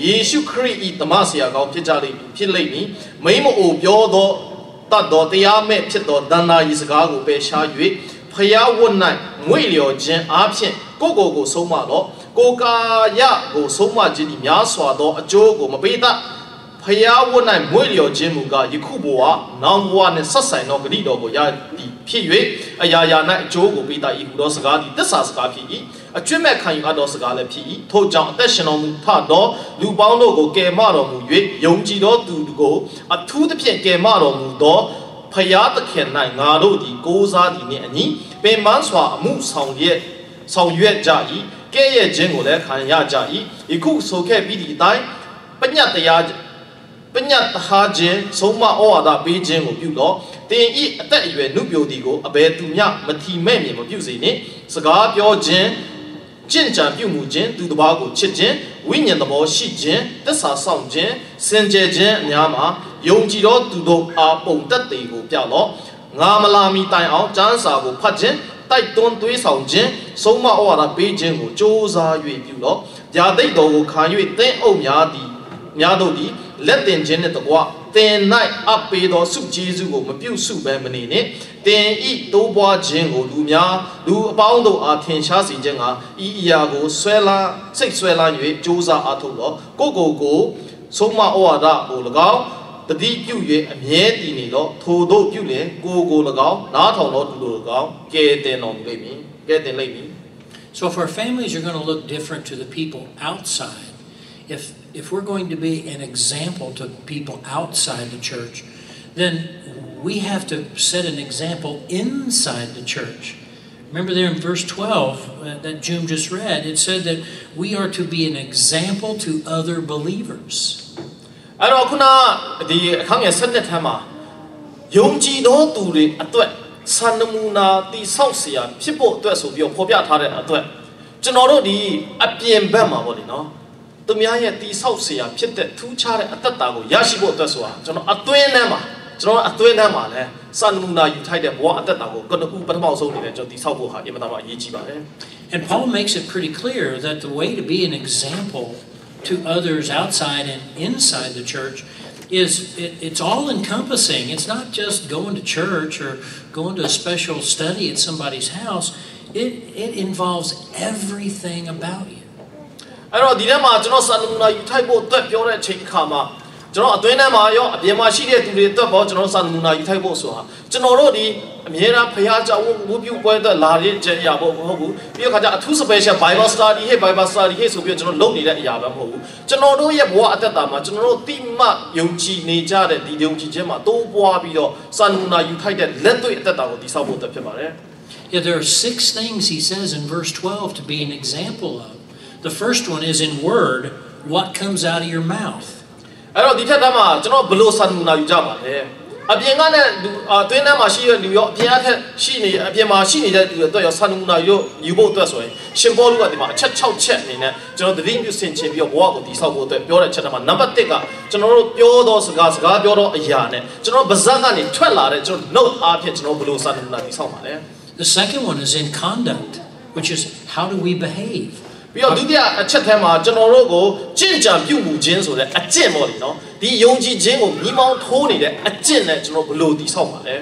ယေရှုခရစ်၏တမန်ဆရာကောင်းဖြစ်ကြလိမ့်ဖြစ်လိမ့်မည်မိမအိုပြောသောတတ်တော်တရားမဲ့ဖြစ်သောဒဏ္ဍာရီစကားကိုပယ်ရှား၍ဖျားဝတ်၌ငွေလျော်ခြင်းအားဖြင့်ကိုကိုကိုဆုံးမတော့ကိုကာယကိုဆုံးမခြင်းသည်များစွာသောအကျိုးကိုမပေးတတ်ဖျားဝတ်၌ငွေလျော်ခြင်းမူကားယခုဘဝနောင်ဘဝနှင့်ဆက်ဆိုင်သောဂတိတော်ကိုရသည်ဖြစ်၍အရာရာ၌အကျိုးကိုပေးတတ်၏ဟူသောစကားသည်သစ္စာစကားဖြစ်၏အကျွတ်မဲ့ခံယူအပ်သောစကားလည်းဖြစ်၏ထို့ကြောင့်အသက်ရှင်တော်မူထသောလူပေါင်းတို့ကိုကယ်မတော်မူ၍ယုံကြည်သောသူကိုအထူးသဖြင့်ကယ်မတော်မူသောဖယားသခင်၌ငါတို့သည်ကိုးစားသည်နှင့်အညီပင်ပန်းစွာအမှုဆောင်ရွက်ဆောင်ရွက်ကြ၏ကဲ့ရဲ့ခြင်းကိုလည်းခံရကြ၏ယခုဆိုခဲ့ပြီးသည့်အတိုင်းပညတ်တရားပညတ်ထားခြင်းဆုံးမဩဝါဒပေးခြင်းကိုပြုတော့တင်ဤအသက်အရွယ်နုပြိုသည်ကိုအဘယ်သူမျှမထီမဲ့မြင်မပြုစေနှင့်စကားပြောခြင်းကျင့်ကြံပြုမှုခြင်းသူတစ်ပါးကိုချစ်ခြင်းဝိညာဉ်သဘောရှိခြင်းသစ္စာဆောင်ခြင်းစင်ကြယ်ခြင်းအများမှာယုံကြည်သောသူတို့အားပုံသက်တေကိုပြတော့ငါမလာမီတိုင်အောင်ကျမ်းစာကိုဖတ်ခြင်းတိုက်တွန်းသွေးဆောင်ခြင်းဆုံးမဩဝါဒပေးခြင်းကိုကြိုးစား၍ပြုတော့ဗျာဒိတ်တော်ကိုခံ၍သင်အုပ်များသည်များတို့သည်လက်တင်ခြင်းနှင့်တကွသင်၌အပ်ပေးသောစုကျေးဇူးကိုမပြုစုဘဲမနေနှင့်တင်ဤတိုးပွားခြင်းကိုလူများလူအပေါင်းတို့အားထင်ရှားစေခြင်းကဤအရာကိုဆွဲလာစိတ်ဆွဲလာ၍ကြိုးစားအားထုတ်တော့ကိုကိုကိုဆုံးမဩဝါဒကို၎င်းတတိပြု၍အမြဲတည်နေတော့ထိုတို့ပြုလင်ကိုကို၎င်းနားထောင်တော်သူတို့၎င်းကဲတင်တော်မူလိမ့်မည်ကဲတင်လိမ့်မည် So if our families are going to look different to the people outside, if if we're going to be an example to people outside the church, then we have to set an example inside the church. Remember there in verse twelve uh, that June just read, it said that we are to be an example to other believers. အဲ့တော့ခုနဒီအခန်းငယ်sevenထမ်းမှာယုံကြည်သောသူတွေအတွက်စံနမူနာတိဆောက်เสียဖြစ်ဖို့အတွက်ဆိုပြီးဖော်ပြထားတဲ့အတွက်ကျွန်တော်တို့ဒီအပြင်ဘက်မှာပေါ့လေနော်သူများရဲ့တိဆောက်เสียဖြစ်တဲ့ထူးခြားတဲ့အသက်တာကိုရရှိဖို့အတွက်ဆိုတာကျွန်တော်အတွင်းထဲမှာကျွန်တော်အတွင်းထဲမှာလဲစံနမူနာယူထိုက်တဲ့ဘဝအသက်တာကိုကနဦးပထမဆုံးအနေနဲ့ကျွန်တော်တိဆောက်ဖို့ဟာအင်မတန်မှအရေးကြီးပါတယ် And Paul makes it pretty clear that the way to be an example to others outside and inside the church is it, it's all encompassing. It's not just going to church or going to a special study at somebody's house. It it involves everything about you. အဲ့တော့ဒီထဲမှာကျွန်တော်စံနမူနာယူထိုက်ဖို့အတွက်ပြောတဲ့အချိန်အခါမှာကျွန်တော်အတွင်းထဲမှာရောအပြင်မှာရှိတဲ့သူတွေအတွက်ပေါ့ကျွန်တော်စံနမူနာယူထိုက်ဖို့ဆိုတာကျွန်တော်တို့ဒီအမြဲတမ်းဖျားကြောင်ဝတ်ပြုပွဲအတွက်လာတဲ့ကြရဖို့မဟုတ်ဘူးပြီးတော့ခါကျအထူး special Bible study ဟဲ့ Bible study ဟဲ့ဆိုပြီးကျွန်တော်လုပ်နေတဲ့အရာပဲမဟုတ်ဘူးကျွန်တော်တို့ရဲ့ဘဝအသက်တာမှာကျွန်တော်တို့တိမယုံကြည်နေကြတဲ့ဒီယုံကြည်ခြင်းမှာတိုးပွားပြီးတော့စံနမူနာယူထိုက်တဲ့လက်တွေ့အသက်တာကိုတည်ဆောက်ဖို့အတွက်ဖြစ်ပါတယ် Yeah, there are six things he says in verse twelve to be an example of. The first one is in word, what comes out of your mouth. အဲ့တော့ဒီထက်တမ်းမှာကျွန်တော်ဘလို့စံနမူနာယူကြပါလဲအပြင်ကနဲ့အတွင်းထဲမှာရှိတဲ့လူရောအပြင်အထက်ရှိနေအပြင်မှာရှိနေတဲ့လူတွေအတွက်ရောစံနမူနာယူယူဖို့အတွက်ဆိုရင်ရှင်ပေါလုကဒီမှာအချက်sixချက်အနေနဲ့ကျွန်တော်သတိပြုဆင်ခြင်ပြီးတော့ဘဝကိုတည်ဆောက်ဖို့အတွက်ပြောတဲ့အချက်တည်းမှာနံပါတ်oneကကျွန်တော်တို့ပြောသောစကားစကားပြောသောအရာနဲ့ကျွန်တော်ဗဇက်ကနေထွက်လာတဲ့ကျွန်တော် note အားဖြင့်ကျွန်တော်ဘလို့စံနမူနာတည်ဆောက်ပါလဲ The second one is in conduct, which is how do we behave. ပြီးတော့ဒုတိယအချက်ထဲမှာကျွန်တော်တို့ကိုကျင့်ကြံပြုမှုခြင်းဆိုတဲ့အကျင့်ပေါ့လေနော်ဒီယုံကြည်ခြင်းကိုမိမောင်းထိုးနေတဲ့အကျင့်နဲ့ကျွန်တော်ဘယ်လိုတည်ဆောက်ပါလဲ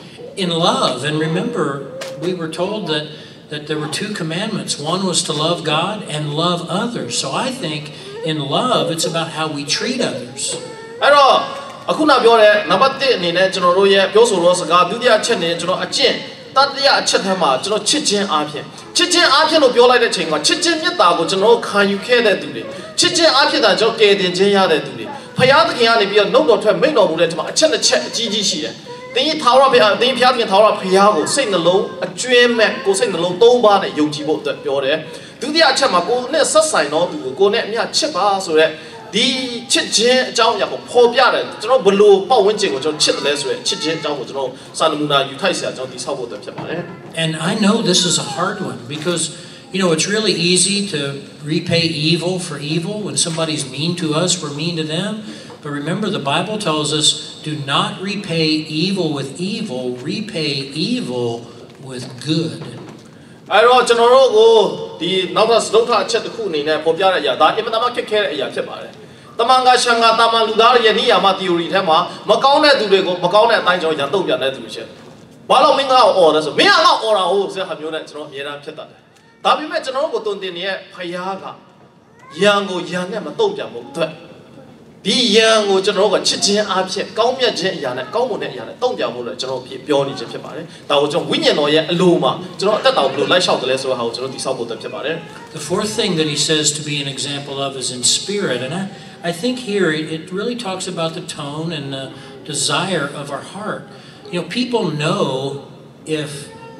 In love, and remember we were told that that there were two commandments. One was to love God and love others. So I think in love it's about how we treat others. အဲ့တော့အခုနပြောတဲ့နံပါတ်oneအနေနဲ့ကျွန်တော်တို့ရဲ့ပြောဆိုသောစကားဒုတိယအချက်နဲ့ကျွန်တော်အကျင့်တတိယအချက်ထဲမှာကျွန်တော်ချစ်ခြင်းအားဖြင့်ချစ်ခြင်းအားဖြင့်လို့ပြောလိုက်တဲ့အချိန်မှာချစ်ခြင်းမြတ်တာကိုကျွန်တော်ခံယူခဲ့တဲ့သူတွေချစ်ခြင်းအားဖြင့်ဒါကျွန်တော်ကယ်တင်ခြင်းရတဲ့သူတွေဖခင်သခင်ကနေပြီးတော့နှုတ်တော်ထွက်မိန့်တော်မူတဲ့ဒီမှာအချက်တစ်ချက်အကြီးကြီးရှိတယ်။တင်းကြီးထာဝရဘုရားတင်းဖခင်သခင်ထာဝရဘုရားကိုစိတ်နှလုံးအကျွမ်းမဲ့ကိုစိတ်နှလုံးသုံးပါးနဲ့ယုံကြည်ဖို့အတွက်ပြောတယ်။ဒုတိယအချက်မှာကိုနဲ့ဆက်ဆိုင်တော်သူကိုကိုနဲ့အမြချစ်ပါဆိုတဲ့ဒီချစ်ခြင်းအကြောင်းအရာကိုဖော်ပြတယ်ကျွန်တော်ဘလို့ပတ်ဝန်းကျင်ကိုကျွန်တော်ချစ်တယ်လဲဆိုရယ်ချစ်ခြင်းအကြောင်းကိုကျွန်တော်စာနမူနာယူထိုက်ဆရာကျွန်တော်တည်ဆောက်ဖို့အတွက်ဖြစ်ပါတယ် And I know this is a hard one because you know it's really easy to repay evil for evil when somebody's mean to us we're mean to them but remember the Bible tells us do not repay evil with evil repay evil with good အဲ့တော့ကျွန်တော်တို့ကိုဒီနောက်ထပ်စတုထအချက်တစ်ခုအနေနဲ့ပေါ်ပြတဲ့အရာဒါအင်မတန်မှခက်ခဲတဲ့အရာဖြစ်ပါတယ်တမန်ကရှန်ကတာမန်လူသားရဲ့နိယာမ theory ထဲမှာမကောင်းတဲ့သူတွေကိုမကောင်းတဲ့အတိုင်းကျွန်တော်ရန်တုံ့ပြန်တဲ့သူတွေရှိတယ်။ဘာလို့မင်းကအော်လဲဆိုမင်းကငါအော်တာဟုတ်ဆိုတဲ့ဟာမျိုးနဲ့ကျွန်တော်အများအားဖြစ်တတ်တယ်။ဒါပေမဲ့ကျွန်တော်တို့ကိုတုံတင်နေတဲ့ဖယားကရန်ကိုရန်နဲ့မတုံ့ပြန်ဖို့အတွက်ဒီရန်ကိုကျွန်တော်တို့ကချစ်ချင်းအားဖြင့်ကောင်းမြတ်ခြင်းအရာနဲ့ကောင်းမွန်တဲ့အရာနဲ့တုံ့ပြန်ဖို့လည်းကျွန်တော်ပြောနေခြင်းဖြစ်ပါတယ်။ဒါကိုကျွန်တော်ဝိညာဉ်တော်ရဲ့အလိုမှာကျွန်တော်အသက်တာကိုဘယ်လိုလိုက်လျှောက်တယ်လဲဆိုတဲ့ဟာကိုကျွန်တော်သိဆောက်ဖို့ဖြစ်ပါတယ်။ The fourth thing that he says to be an example of is in spirit, and I, I think here it, it really talks about the tone and the desire of our heart. You know, people know if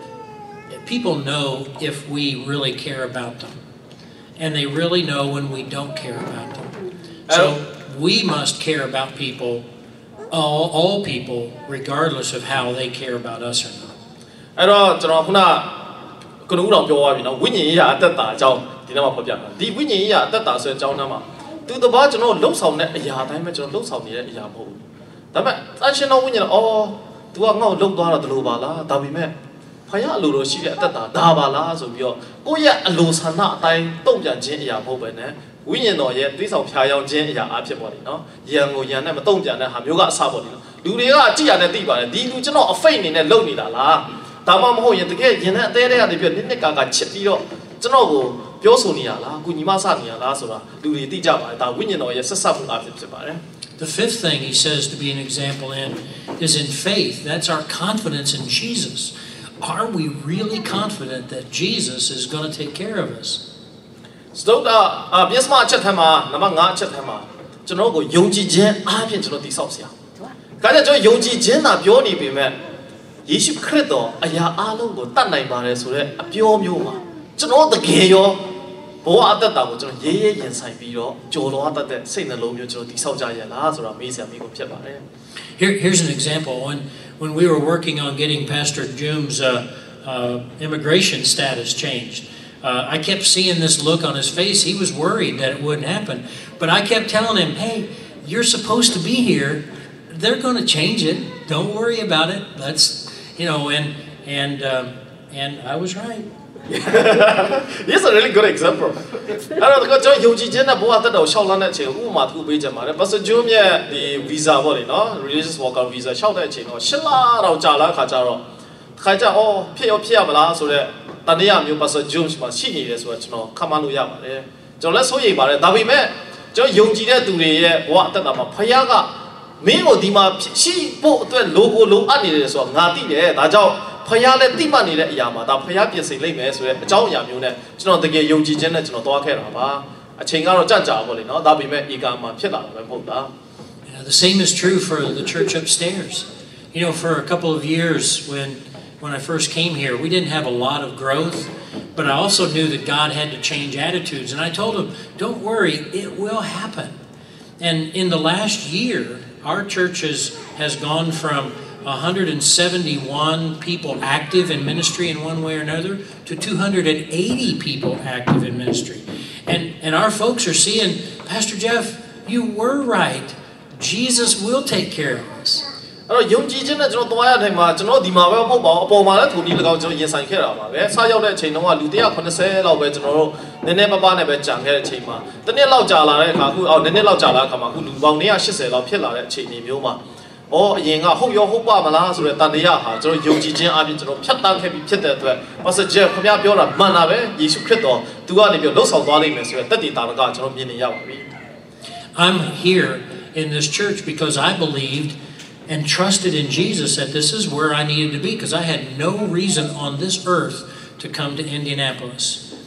people know if we really care about them, and they really know when we don't care about them. So we must care about people, all, all people, regardless of how they care about us or not. အဲ့တော့ကျွန်တော်ခုနကနဦးတော်ပြောသွားပြီနော်ဝိညာဉ်ရေးရာအသက်တာအကြောင်းဒီနေ့မှာဖော်ပြတာဒီဝိညာဉ်ရေးရာအသက်တာဆိုတဲ့အကြောင်းသားမှာသူတပားကျွန်တော်လှုပ်ဆောင်တဲ့အရာတိုင်းပဲကျွန်တော်လှုပ်ဆောင်နေတဲ့အရာမဟုတ်ဘူးဒါပေမဲ့အရှင်တော်ဝိညာဉ်အော် तू ကငါ့ကိုလှုပ်သွားတာတလို့ပါလားဒါပေမဲ့ဖယားအလိုလိုရှိတဲ့အသက်တာဒါပါလားဆိုပြီးတော့ကိုယ့်ရဲ့အလိုဆန္ဒအတိုင်းတုံ့ပြန်ခြင်းအရာမဟုတ်ပဲနဲ့ဝိညာဉ်တော်ရဲ့တွေးဆောင်ဖြာရောင်ခြင်းအရာအဖြစ်ပေါ်တယ်နော်ရန်ကိုရန်နဲ့မတုံ့ပြန်တဲ့ဟာမျိုးကအစပေါ်တယ်နော်လူတွေကကြည်ရတဲ့သိပါတယ်ဒီလူကျွန်တော်အဖိတ်အနေနဲ့လုပ်နေတာလားဒါမှမဟုတ်ရင်တကယ်ရင်နဲ့အသေးသေးကနေပြီးနစ်နစ်ကာကာချစ်ပြီးတော့ကျွန်တော်ကိုပြောဆိုနေရလားကိုညီမစနေရလားဆိုတာလူတွေသိကြပါတယ်ဒါဝိညာဉ်တော်ရဲ့ဆက်ဆက်မှုအဖြစ်ဖြစ်ပါတယ် The fifth thing he says to be an example in is in faith. That's our confidence in Jesus. Are we really confident that Jesus is going to take care of us? စတုတ်တာအပြစ်မှာအချက်ထဲမှာနံပါတ် five အချက်ထဲမှာကျွန်တော်ကိုယုံကြည်ခြင်းအားဖြင့်ကျွန်တော်တိဆောက်เสีย။ဒါကြောင့်ကျွန်တော်ယုံကြည်ခြင်းသာပြောနေပေမဲ့ယေရှုခရစ်တော်အရာအလုံးကိုတတ်နိုင်ပါတယ်ဆိုတဲ့အပြောမျိုးမှာကျွန်တော်တကယ်ရောဘဝအသက်တာကိုကျွန်တော်ရေးရေးရင်ဆိုင်ပြီးတော့ကြော်လွားတတ်တဲ့စိတ်နှလုံးမျိုးကျွန်တော်တိဆောက်ကြရလားဆိုတာမေးစရာမျိုးဖြစ်ပါတယ် Here here's an example when when we were working on getting Pastor Jum's uh, uh, immigration status changed. Uh, I kept seeing this look on his face. He was worried that it wouldn't happen. But I kept telling him, hey, you're supposed to be here. They're going to change it. Don't worry about it. Let's, you know, and, and, um, and I was right. This is a really good example. I don't know, just you just na buat ada show lah nak cakap, oh matu beja mana. Pasal jumnya di visa boleh, no, religious worker visa show dah cakap, shelah rau jalan kaca rau, kaca oh, pia pia malah sudah. Tadi yang you pasal jum cuma sini je sudah cuma kamalu ya mana. Jangan soalnya mana. Tapi me, jangan yang jadi tu ni ye, buat tak nama payah ka. Minggu di mana si po tu logo logo ani je sudah ngati je. Dah jauh payah le di mana ni le ya mana. Dah payah biasa le me sudah jauh yang you ne. Cuma tadi yang jadi je cuma doa kira apa. Cengar lo jangan jauh boleh, no. Tapi me ikan mana pihak me pun dah. The same is true for the church upstairs. You know, for a couple of years when. When I first came here, we didn't have a lot of growth, but I also knew that God had to change attitudes. And I told him, don't worry, it will happen. And in the last year, our church has, has gone from one hundred seventy-one people active in ministry in one way or another to two hundred eighty people active in ministry. And, and our folks are seeing, Pastor Jeff, you were right. Jesus will take care of us. အဲ့တော့ယုံကြည်ခြင်းနဲ့ကျွန်တော်တွားရတဲ့မှာကျွန်တော်ဒီမှာပဲမဟုတ်ပါဘူးအပေါ်မှာလည်းသူဒီ၎င်းကျွန်တော်ရင်ဆိုင်ခဲ့တာပါပဲစရောက်တဲ့အချိန်တုန်းကလူone hundred eightyလောက်ပဲကျွန်တော်တို့နည်းနည်းပါးပါးနဲ့ပဲကြံခဲ့တဲ့အချိန်မှာတစ်နှစ်လောက်ကြာလာတဲ့အခါအခုအော်နည်းနည်းလောက်ကြာလာတဲ့အခါမှာအခုလူပေါင်းone hundred eightyလောက်ဖြစ်လာတဲ့အချိန်မျိုးမှာအော်အရင်ကဟုတ်ရောဟုတ်ပါမလားဆိုတဲ့တန်တရားဟာကျွန်တော်ယုံကြည်ခြင်းအပြင်ကျွန်တော်ဖြတ်တန်းခဲ့ပြီးဖြစ်တဲ့အတွက်ပါစဂျက်ခင်ဗျားပြောတာမှန်တာပဲယေရှုခရစ်တော်သူကနေပြီးလှုပ်ဆောင်သွားနိုင်မယ်ဆိုတဲ့တက်တည်တာကကျွန်တော်မြင်နေရပါပြီ I'm here in this church because I believed and trusted in Jesus that this is where I needed to be because I had no reason on this earth to come to Indianapolis.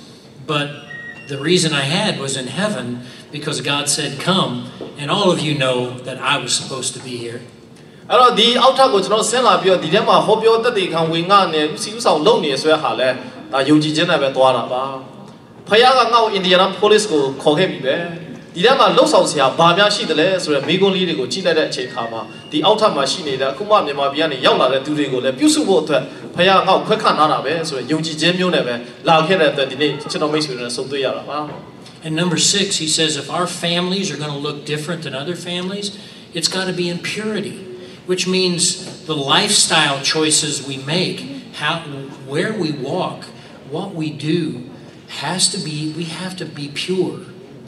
But the reason I had was in heaven because God said come, and all of you know that I was supposed to be here. အဲ့တော့ဒီအောက်ထပ်ကိုကျွန်တော်ဆင်းလာပြီးတော့ဒီထဲမှာဟောပြောတတ်တဲ့ခံဝင်ငါနဲ့စီဥဆောင်လုပ်နေဆွဲဟာလဲဒါယုံကြည်ခြင်းနဲ့ပဲသွားတာပါဖခင်ကငါ့ကို Indianapolis ကိုခေါ်ခဲ့ပြီပဲဒီထဲမှာလှုပ်ဆောင်စရာဘာများရှိတယ်လဲဆိုတော့မိကွန်းလေးတွေကိုကြည့်လိုက်တဲ့အချိန်ခါမှာဒီအောက်ထပ်မှာရှိနေတဲ့အခုမှမြန်မာပြည်ကနေရောက်လာတဲ့သူတွေကိုလည်းပြုစုဖို့အတွက်ဖခင်ငါ့ကိုခွဲခန့်ထားတာပဲဆိုတော့ယုံကြည်ခြင်းမျိုးနဲ့ပဲလာခဲ့တဲ့အတွက်ဒီနေ့ကျွန်တော်မိတ်ဆွေတွေနဲ့ဆုံတွေ့ရတာပါ And number six, he says if our families are going to look different than other families, it's got to be in purity, which means the lifestyle choices we make, how where we walk, what we do has to be we have to be pure.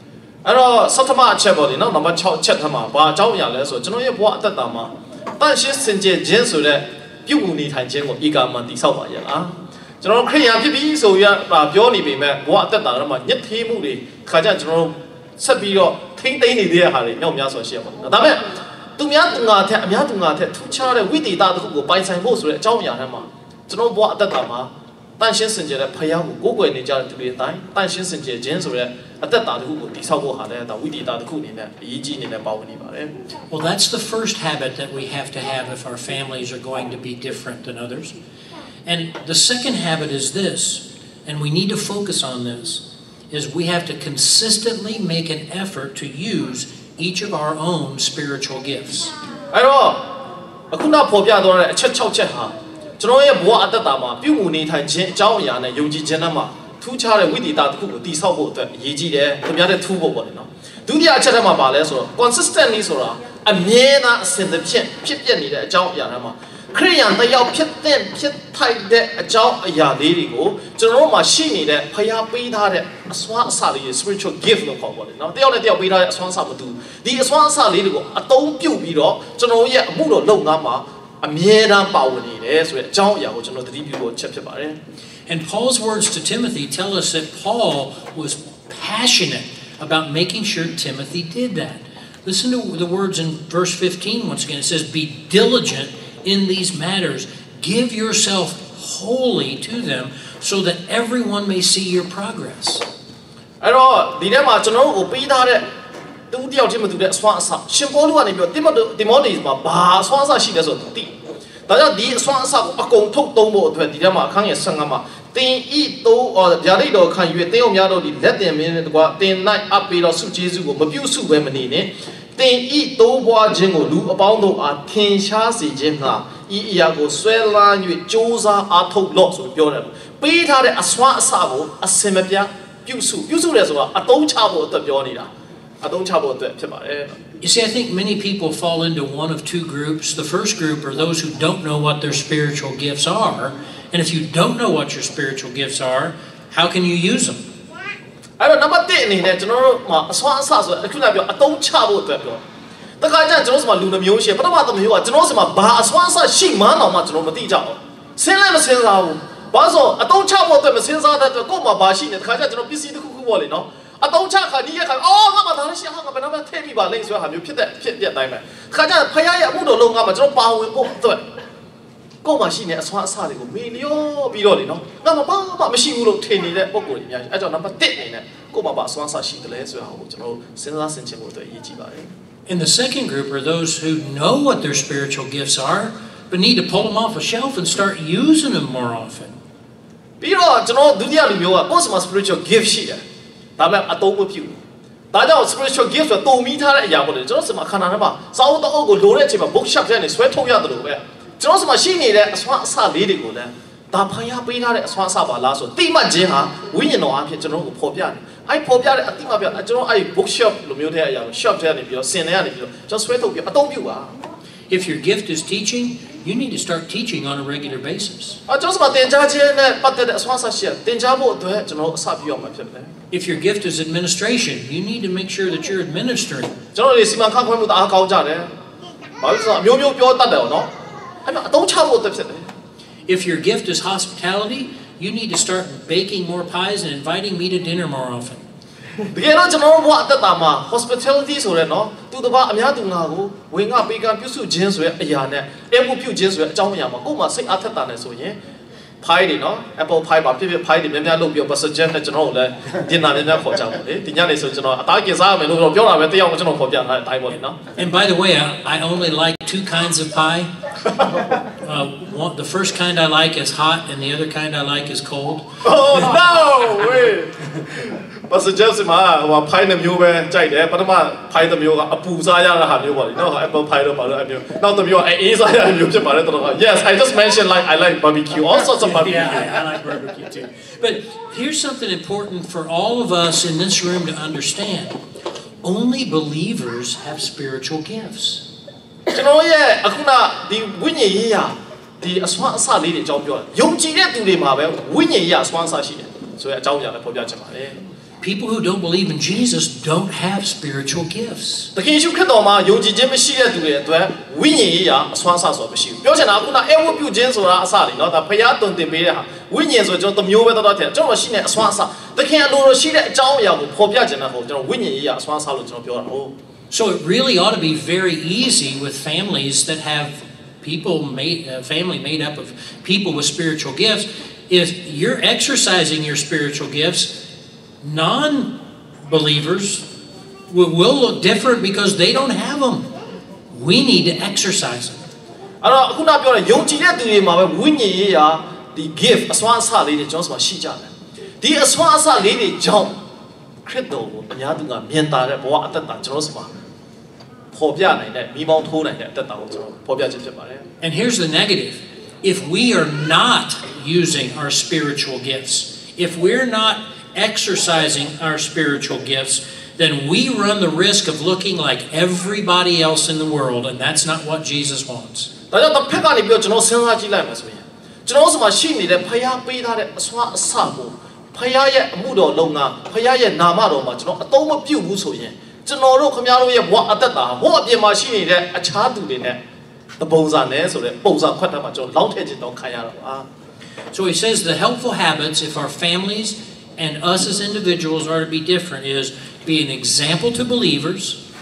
အဲ့တော့သတ္တမအချက်ပေါ့လေနော်နံပါတ်၆ချက်ထမှာဘာအကြောင်းအရာလဲဆိုတော့ကျွန်တော်ရဲ့ဘဝအသက်တာမှာတန်ရှင်းစင်ကြယ်ခြင်းဆိုတဲ့ပြုမှုနေထိုင်ခြင်းကိုဧကမှန်တည်ဆောက်ပါရဲ့လားကျွန်တော်ခရိယာဖြစ်ပြီးဆိုရပြောနေပေမဲ့ဘဝအသက်တာတော့မှညှက်သေးမှုတွေခါကြကျွန်တော်ဆက်ပြီးတော့ထိမ့်သိမ့်နေတဲ့ဟာတွေမြောက်များစွာရှိရပါဘူးဒါပေမဲ့သူများသူငါထက်အများသူငါထက်ထူးခြားတဲ့ဝိသေသတစ်ခုကိုပိုင်ဆိုင်ဖို့ဆိုတဲ့အကြောင်းအရာထဲမှာကျွန်တော်ဘဝအသက်တာမှာတန်ရှင်းစင်ကြယ်တဲ့ဖယားကိုကိုးကွယ်နေကြတဲ့သူတွေအတိုင်းတန်ရှင်းစင်ကြယ်ခြင်းဆိုတဲ့အသက်တာတစ်ခုကိုတည်ဆောက်ဖို့ဟာလည်းဒါဝိသေသတစ်ခုအနေနဲ့အရေးကြီးအနေနဲ့ပါဝင်နေပါတယ် Well, that's the first habit that we have to have if our families are going to be different than others. And the second habit is this, and we need to focus on this, is we have to consistently make an effort to use each of our own spiritual gifts. အဲ့တော့အခုနောက်ပေါ်ပြသွားတဲ့အချက်၆ချက်ဟာကျွန်တော်ရဲ့ဘဝအသက်တာမှာပြုမှုနေထိုင်ခြင်းအကြောင်းအရာနဲ့ယုံကြည်ခြင်းနဲ့မှထူးခြားတဲ့ဝိသေသတစ်ခုကိုတည်ဆောက်ဖို့အတွက်အရေးကြီးတယ်။ခင်ဗျားတဲ့ထူးဖို့ပေါ့လေနော်။ဒုတိယအချက်ထဲမှာပါလဲဆိုတော့ consistently ဆိုတာအမြဲတမ်းအစဉ်တစ်ဖြစ်ဖြစ်ပြနေတဲ့အကြောင်းအရာတွေမှာခရိယန်တယောက်ဖြစ်တဲ့ဖြစ်ထိုက်တဲ့အကြောင်းအရာလေးတွေကိုကျွန်တော်တို့မှာရှိနေတဲ့ဖျားပေးထားတဲ့အစွမ်းအစလေး spiritual gift လို့ခေါ်ပါတယ်နော်။တယောက်နဲ့တယောက်ပေးထားတဲ့အစွမ်းအစမတူဒီအစွမ်းအစလေးတွေကိုအသုံးပြုပြီးတော့ကျွန်တော်ရဲ့အမှုတော်လုပ်ငန်းမှာအမြဲတမ်းပါဝင်နေတယ်ဆိုတဲ့အကြောင်းအရာကိုကျွန်တော်သတိပြုဖို့ချက်ဖြစ်ပါတယ်။ And Paul's words to Timothy tell us that Paul was passionate about making sure Timothy did that. Listen to the words in verse fifteen once again. It says, "Be diligent in these matters. Give yourself wholly to them so that everyone may see your progress." အဲ့တော့ဒီထဲမှာကျွန်တော်တို့ကိုပေးထားတဲ့တူတယောက်ချင်းမတူတဲ့အစွမ်းအစရှင်ပေါလုကနေပြီးတိမောတိမောသေမှာဘာအစွမ်းအစရှိလဲဆိုတော့သိဒါကြောင့်ဒီအစွမ်းအစကိုအကုန်ထုတ်သုံးဖို့အတွက်ဒီထဲမှာအခန်းငယ်ဆယ်ငါမှာတင်ဤတိုးဗျာဒိတ်တော်ခံယူတင်းအောင်များတို့ဒီလက်တင်မင်းနဲ့တကွာတင်နိုင်အပ်ပြီးတော့စုကျေးဇူးကိုမပြုစုပဲမနေနဲ့တင်ဤတိုးပွားခြင်းကိုလူအပေါင်းတို့အားထင်ရှားစေခြင်းကဤအရာကိုဆွဲလန်း၍ကြိုးစားအားထုတ်လို့ဆိုပြောတယ်ပေးထားတဲ့အစွမ်းအစကိုအစင်မပြတ်ပြုစုပြုစုတယ်ဆိုတာအတုံးချဖို့အတွက်ပြောနေတာအတုံးချဖို့အတွက်ဖြစ်ပါတယ် You see, I think many people fall into one of two groups. The first group are those who don't know what their spiritual gifts are. And if you don't know what your spiritual gifts are, how can you use them? အဲ့တော့နံပါတ်oneအနေနဲ့ကျွန်တော်တို့မှာအစွမ်းအစဆိုအခုနပြောအတုံးချဖို့အတွက်ပြောတခါကျရင်ကျွန်တော်တို့မှာလူနှမျိုးရှိပထမတစ်မျိုးကကျွန်တော်တို့မှာဘာအစွမ်းအစရှိမှန်းတော့မှကျွန်တော်မသိကြဘူးဆင်းလည်းမဆင်းစားဘူးဘာလို့အတုံးချဖို့အတွက်မဆင်းစားတဲ့အတွက်ကိုယ်မှာဘာရှိနေတခါကျကျွန်တော်ပစ္စည်းတစ်ခုခုပေါ့လေနော်အတုံးချခါဒီရခါအော်ငါမှဒါလည်းရှိဟာငါဘယ်တော့မှထည့်ပြီးပါလိမ့်ဆိုဟာမျိုးဖြစ်တဲ့ဖြစ်ပြတိုင်းပဲခါကျဖခင်ရဲ့အမှုတော်လုံးကမှကျွန်တော်ပါဝင်ဖို့အတွက်ကိုယ်မှာရှိနေအစွမ်းအစတွေကိုမေလျောပြီးတော့လေနော်ငါမှဘာမှမရှိဘူးလို့ထင်နေတဲ့ပုံကိုယ်တွေအများကြီးအဲကြောင့်နံပါတ်oneအနေနဲ့ကိုယ်မှာဘာအစွမ်းအစရှိတယ်လဲဆိုတာကိုကျွန်တော်စဉ်းစားဆင်ခြင်ဖို့အတွက်အရေးကြီးပါတယ် And the second group are those who know what their spiritual gifts are, but need to pull them off a shelf and start using them more often. ပြီးတော့ကျွန်တော်ဒုတိယလူမျိုးကကိုယ်မှာ spiritual gift ရှိတယ်ဒါပေမဲ့အသုံးမပြုဘူးဒါကြောင့် spiritual gift ဆိုတုံမိထားတဲ့အရာပေါ့လေကျွန်တော်စမှာခန္ဓာထဲမှာစာအုပ်တအုပ်ကိုလိုတဲ့အချိန်မှာ bookshop ထဲကနေဆွဲထုတ်ရတယ်လို့ပဲကျွန်တော်စမှာရှိနေတဲ့အစွမ်းအစလေးတွေကိုလည်းဒါဖန်ရပေးထားတဲ့အစွမ်းအစပါလားဆိုတိမှတ်ခြင်းဟာဝိညာဉ်တော်အဖြစ်ကျွန်တော်ကိုပေါ်ပြတယ်အဲ့ပေါ်ပြတဲ့အတိမပြကျွန်တော်အဲ့ bookshop လိုမျိုးတဲ့အရာ shop ထဲကနေပြီးတော့ဆင်ထဲကနေပြီးတော့ကျွန်တော်ဆွဲထုတ်ပြီးအသုံးပြုပါ If your gift is teaching, you need to start teaching on a regular basis. အကျွန်တော်စမှာသင်ကြားခြင်းနဲ့ပတ်သက်တဲ့အစွမ်းအစရှိတယ်သင်ကြားဖို့အတွက်ကျွန်တော်အစပြုရမှာဖြစ်တယ် If your gift is administration, you need to make sure that you're administering. ကျွန်တော်တို့စီမံခန့်ခွဲမှုအားကောင်းကြတယ်ဘာလို့ဆိုတော့အမျိုးမျိုးပြောတတ်တယ်နော်အဲ့မှာအသုံးချဖို့အတွက်ဖြစ်တယ် If your gift is hospitality, you need to start baking more pies and inviting me to dinner more often. တကယ်တော့ကျွန်တော်တို့ဘဝအသက်တာမှာ hospitality ဆိုရဲနော်သူတစ်ပါးအများသူငါကိုဝင်ငါပေးကမ်းပြုစုခြင်းဆိုရဲအရာနဲ့အဲမှုပြုခြင်းဆိုရဲအကြောင်းအရာမှာကိုယ်မှာစိတ်အားထက်တာနဲ့ဆိုရင် pie တွေနော် apple pie ပါဖြစ်ဖြစ် pie တွေများများလုပ်ပြီးတော့ passenger နဲ့ကျွန်တော်တို့လည်း dinner များများခေါ်ကြပါလေဒီညနေဆိုကျွန်တော်အသားကင်စားရမယ်လို့ပြောတာပဲတယောက်ကိုကျွန်တော်ခေါ်ပြထားတဲ့အတိုင်းပေါ့လေနော် And by the way, I, I only like two kinds of pie. Uh, one, the first kind I like is hot, and the other kind I like is cold. Oh no! Wait. passenger စမှာဟို pie နှမျိုးပဲကြိုက်တယ်ပထမ pie တစ်မျိုးကအပူစားရတဲ့ဟာမျိုးပေါ့လေနော် apple pie တော့ပါလို့အမျိုးနောက်တစ်မျိုးကအေးစားရတဲ့မျိုးဖြစ်ပါတယ်တော်တော် Yes, I just mentioned like I like barbecue all sorts of barbecue. Yeah, I, I like barbecue too. But here's something important for all of us in this room to understand. Only believers have spiritual gifts. ကျွန်တော်ရဲ့အခုနဒီဝိညာဉ်ရေးရာဒီအစွမ်းအစလေးတွေအကြောင်းပြောတယ်ယုံကြည်တဲ့သူတွေမှာပဲဝိညာဉ်ရေးရာအစွမ်းအစရှိတယ်ဆိုရဲအကြောင်းအရာလည်းဖော်ပြချင်ပါတယ် people who don't believe in Jesus don't have spiritual gifts. တကယ်ရှိခရစ်တော်မှာယုံကြည်ခြင်းမရှိတဲ့သူတွေအတွက်ဝိညာဉ်ရေးရာအစွမ်းအစဆိုတာမရှိဘူးပြောချင်တာကခုနအဲဝတ်ပြုခြင်းဆိုတာအစလေနော်ဒါဖျားသွန်သင်ပေးတဲ့ဟာဝိညာဉ်ဆိုကျွန်တော်တမျိုးပဲတော်တော်ထင်ကျွန်တော်ရှိနေအစွမ်းအစတခင်အလိုလိုရှိတဲ့အကြောင်းအရာကိုဖော်ပြခြင်းနဲ့ဟိုကျွန်တော်ဝိညာဉ်ရေးရာအစွမ်းအစလို့ကျွန်တော်ပြောတာဟုတ် So it really ought to be very easy with families that have people made uh, family made up of people with spiritual gifts. If you're exercising your spiritual gifts, non-believers will, will look different because they don't have them. We need to exercise them. အဲ့တော့ခုနပြောတဲ့ယုံကြည်တဲ့သူတွေမှာပဲဝိညာဉ်ရေးရာဒီ gift အစွမ်းအစလေးတွေကျွန်တော်ဆိုရှိကြတယ်ဒီအစွမ်းအစလေးတွေကြောင့်ခရစ်တော်ကိုအများသူကမြင်တာတဲ့ဘဝအသက်တာကျွန်တော်ဆိုမှာဖော်ပြနိုင်တဲ့မိမောင်းထိုးနိုင်တဲ့အသက်တာကိုကျွန်တော်ဖော်ပြခြင်းဖြစ်ပါတယ် And here's the negative. If we are not using our spiritual gifts, if we're not exercising our spiritual gifts, then we run the risk of looking like everybody else in the world, and that's not what Jesus wants. ဒါကြောင့်တစ်ဖက်ကနေပြောကျွန်တော်စဉ်းစားကြည့်လိုက်မှဆိုရင်ကျွန်တော်ဆိုမှရှိနေတဲ့ဖျားပေးထားတဲ့အစွမ်းအစကိုဖျားရဲ့အမှုတော်လုံငါဖျားရဲ့နာမတော်မှာကျွန်တော်အသုံးမပြုတ်ဘူးဆိုရင်ကျွန်တော်တို့ခင်ဗျားတို့ရဲ့ဘဝအသက်တာဟိုအပြင်မှာရှိနေတဲ့အခြားသူတွေနဲ့တပုံစံနဲ့ဆိုတဲ့ပုံစံခွက်တာမှာကျွန်တော်လောက်ထည့်ခြင်းတော့ခံရတာပါ So he says the helpful habits, if our families and us as individuals are to be different, is be an example to believers,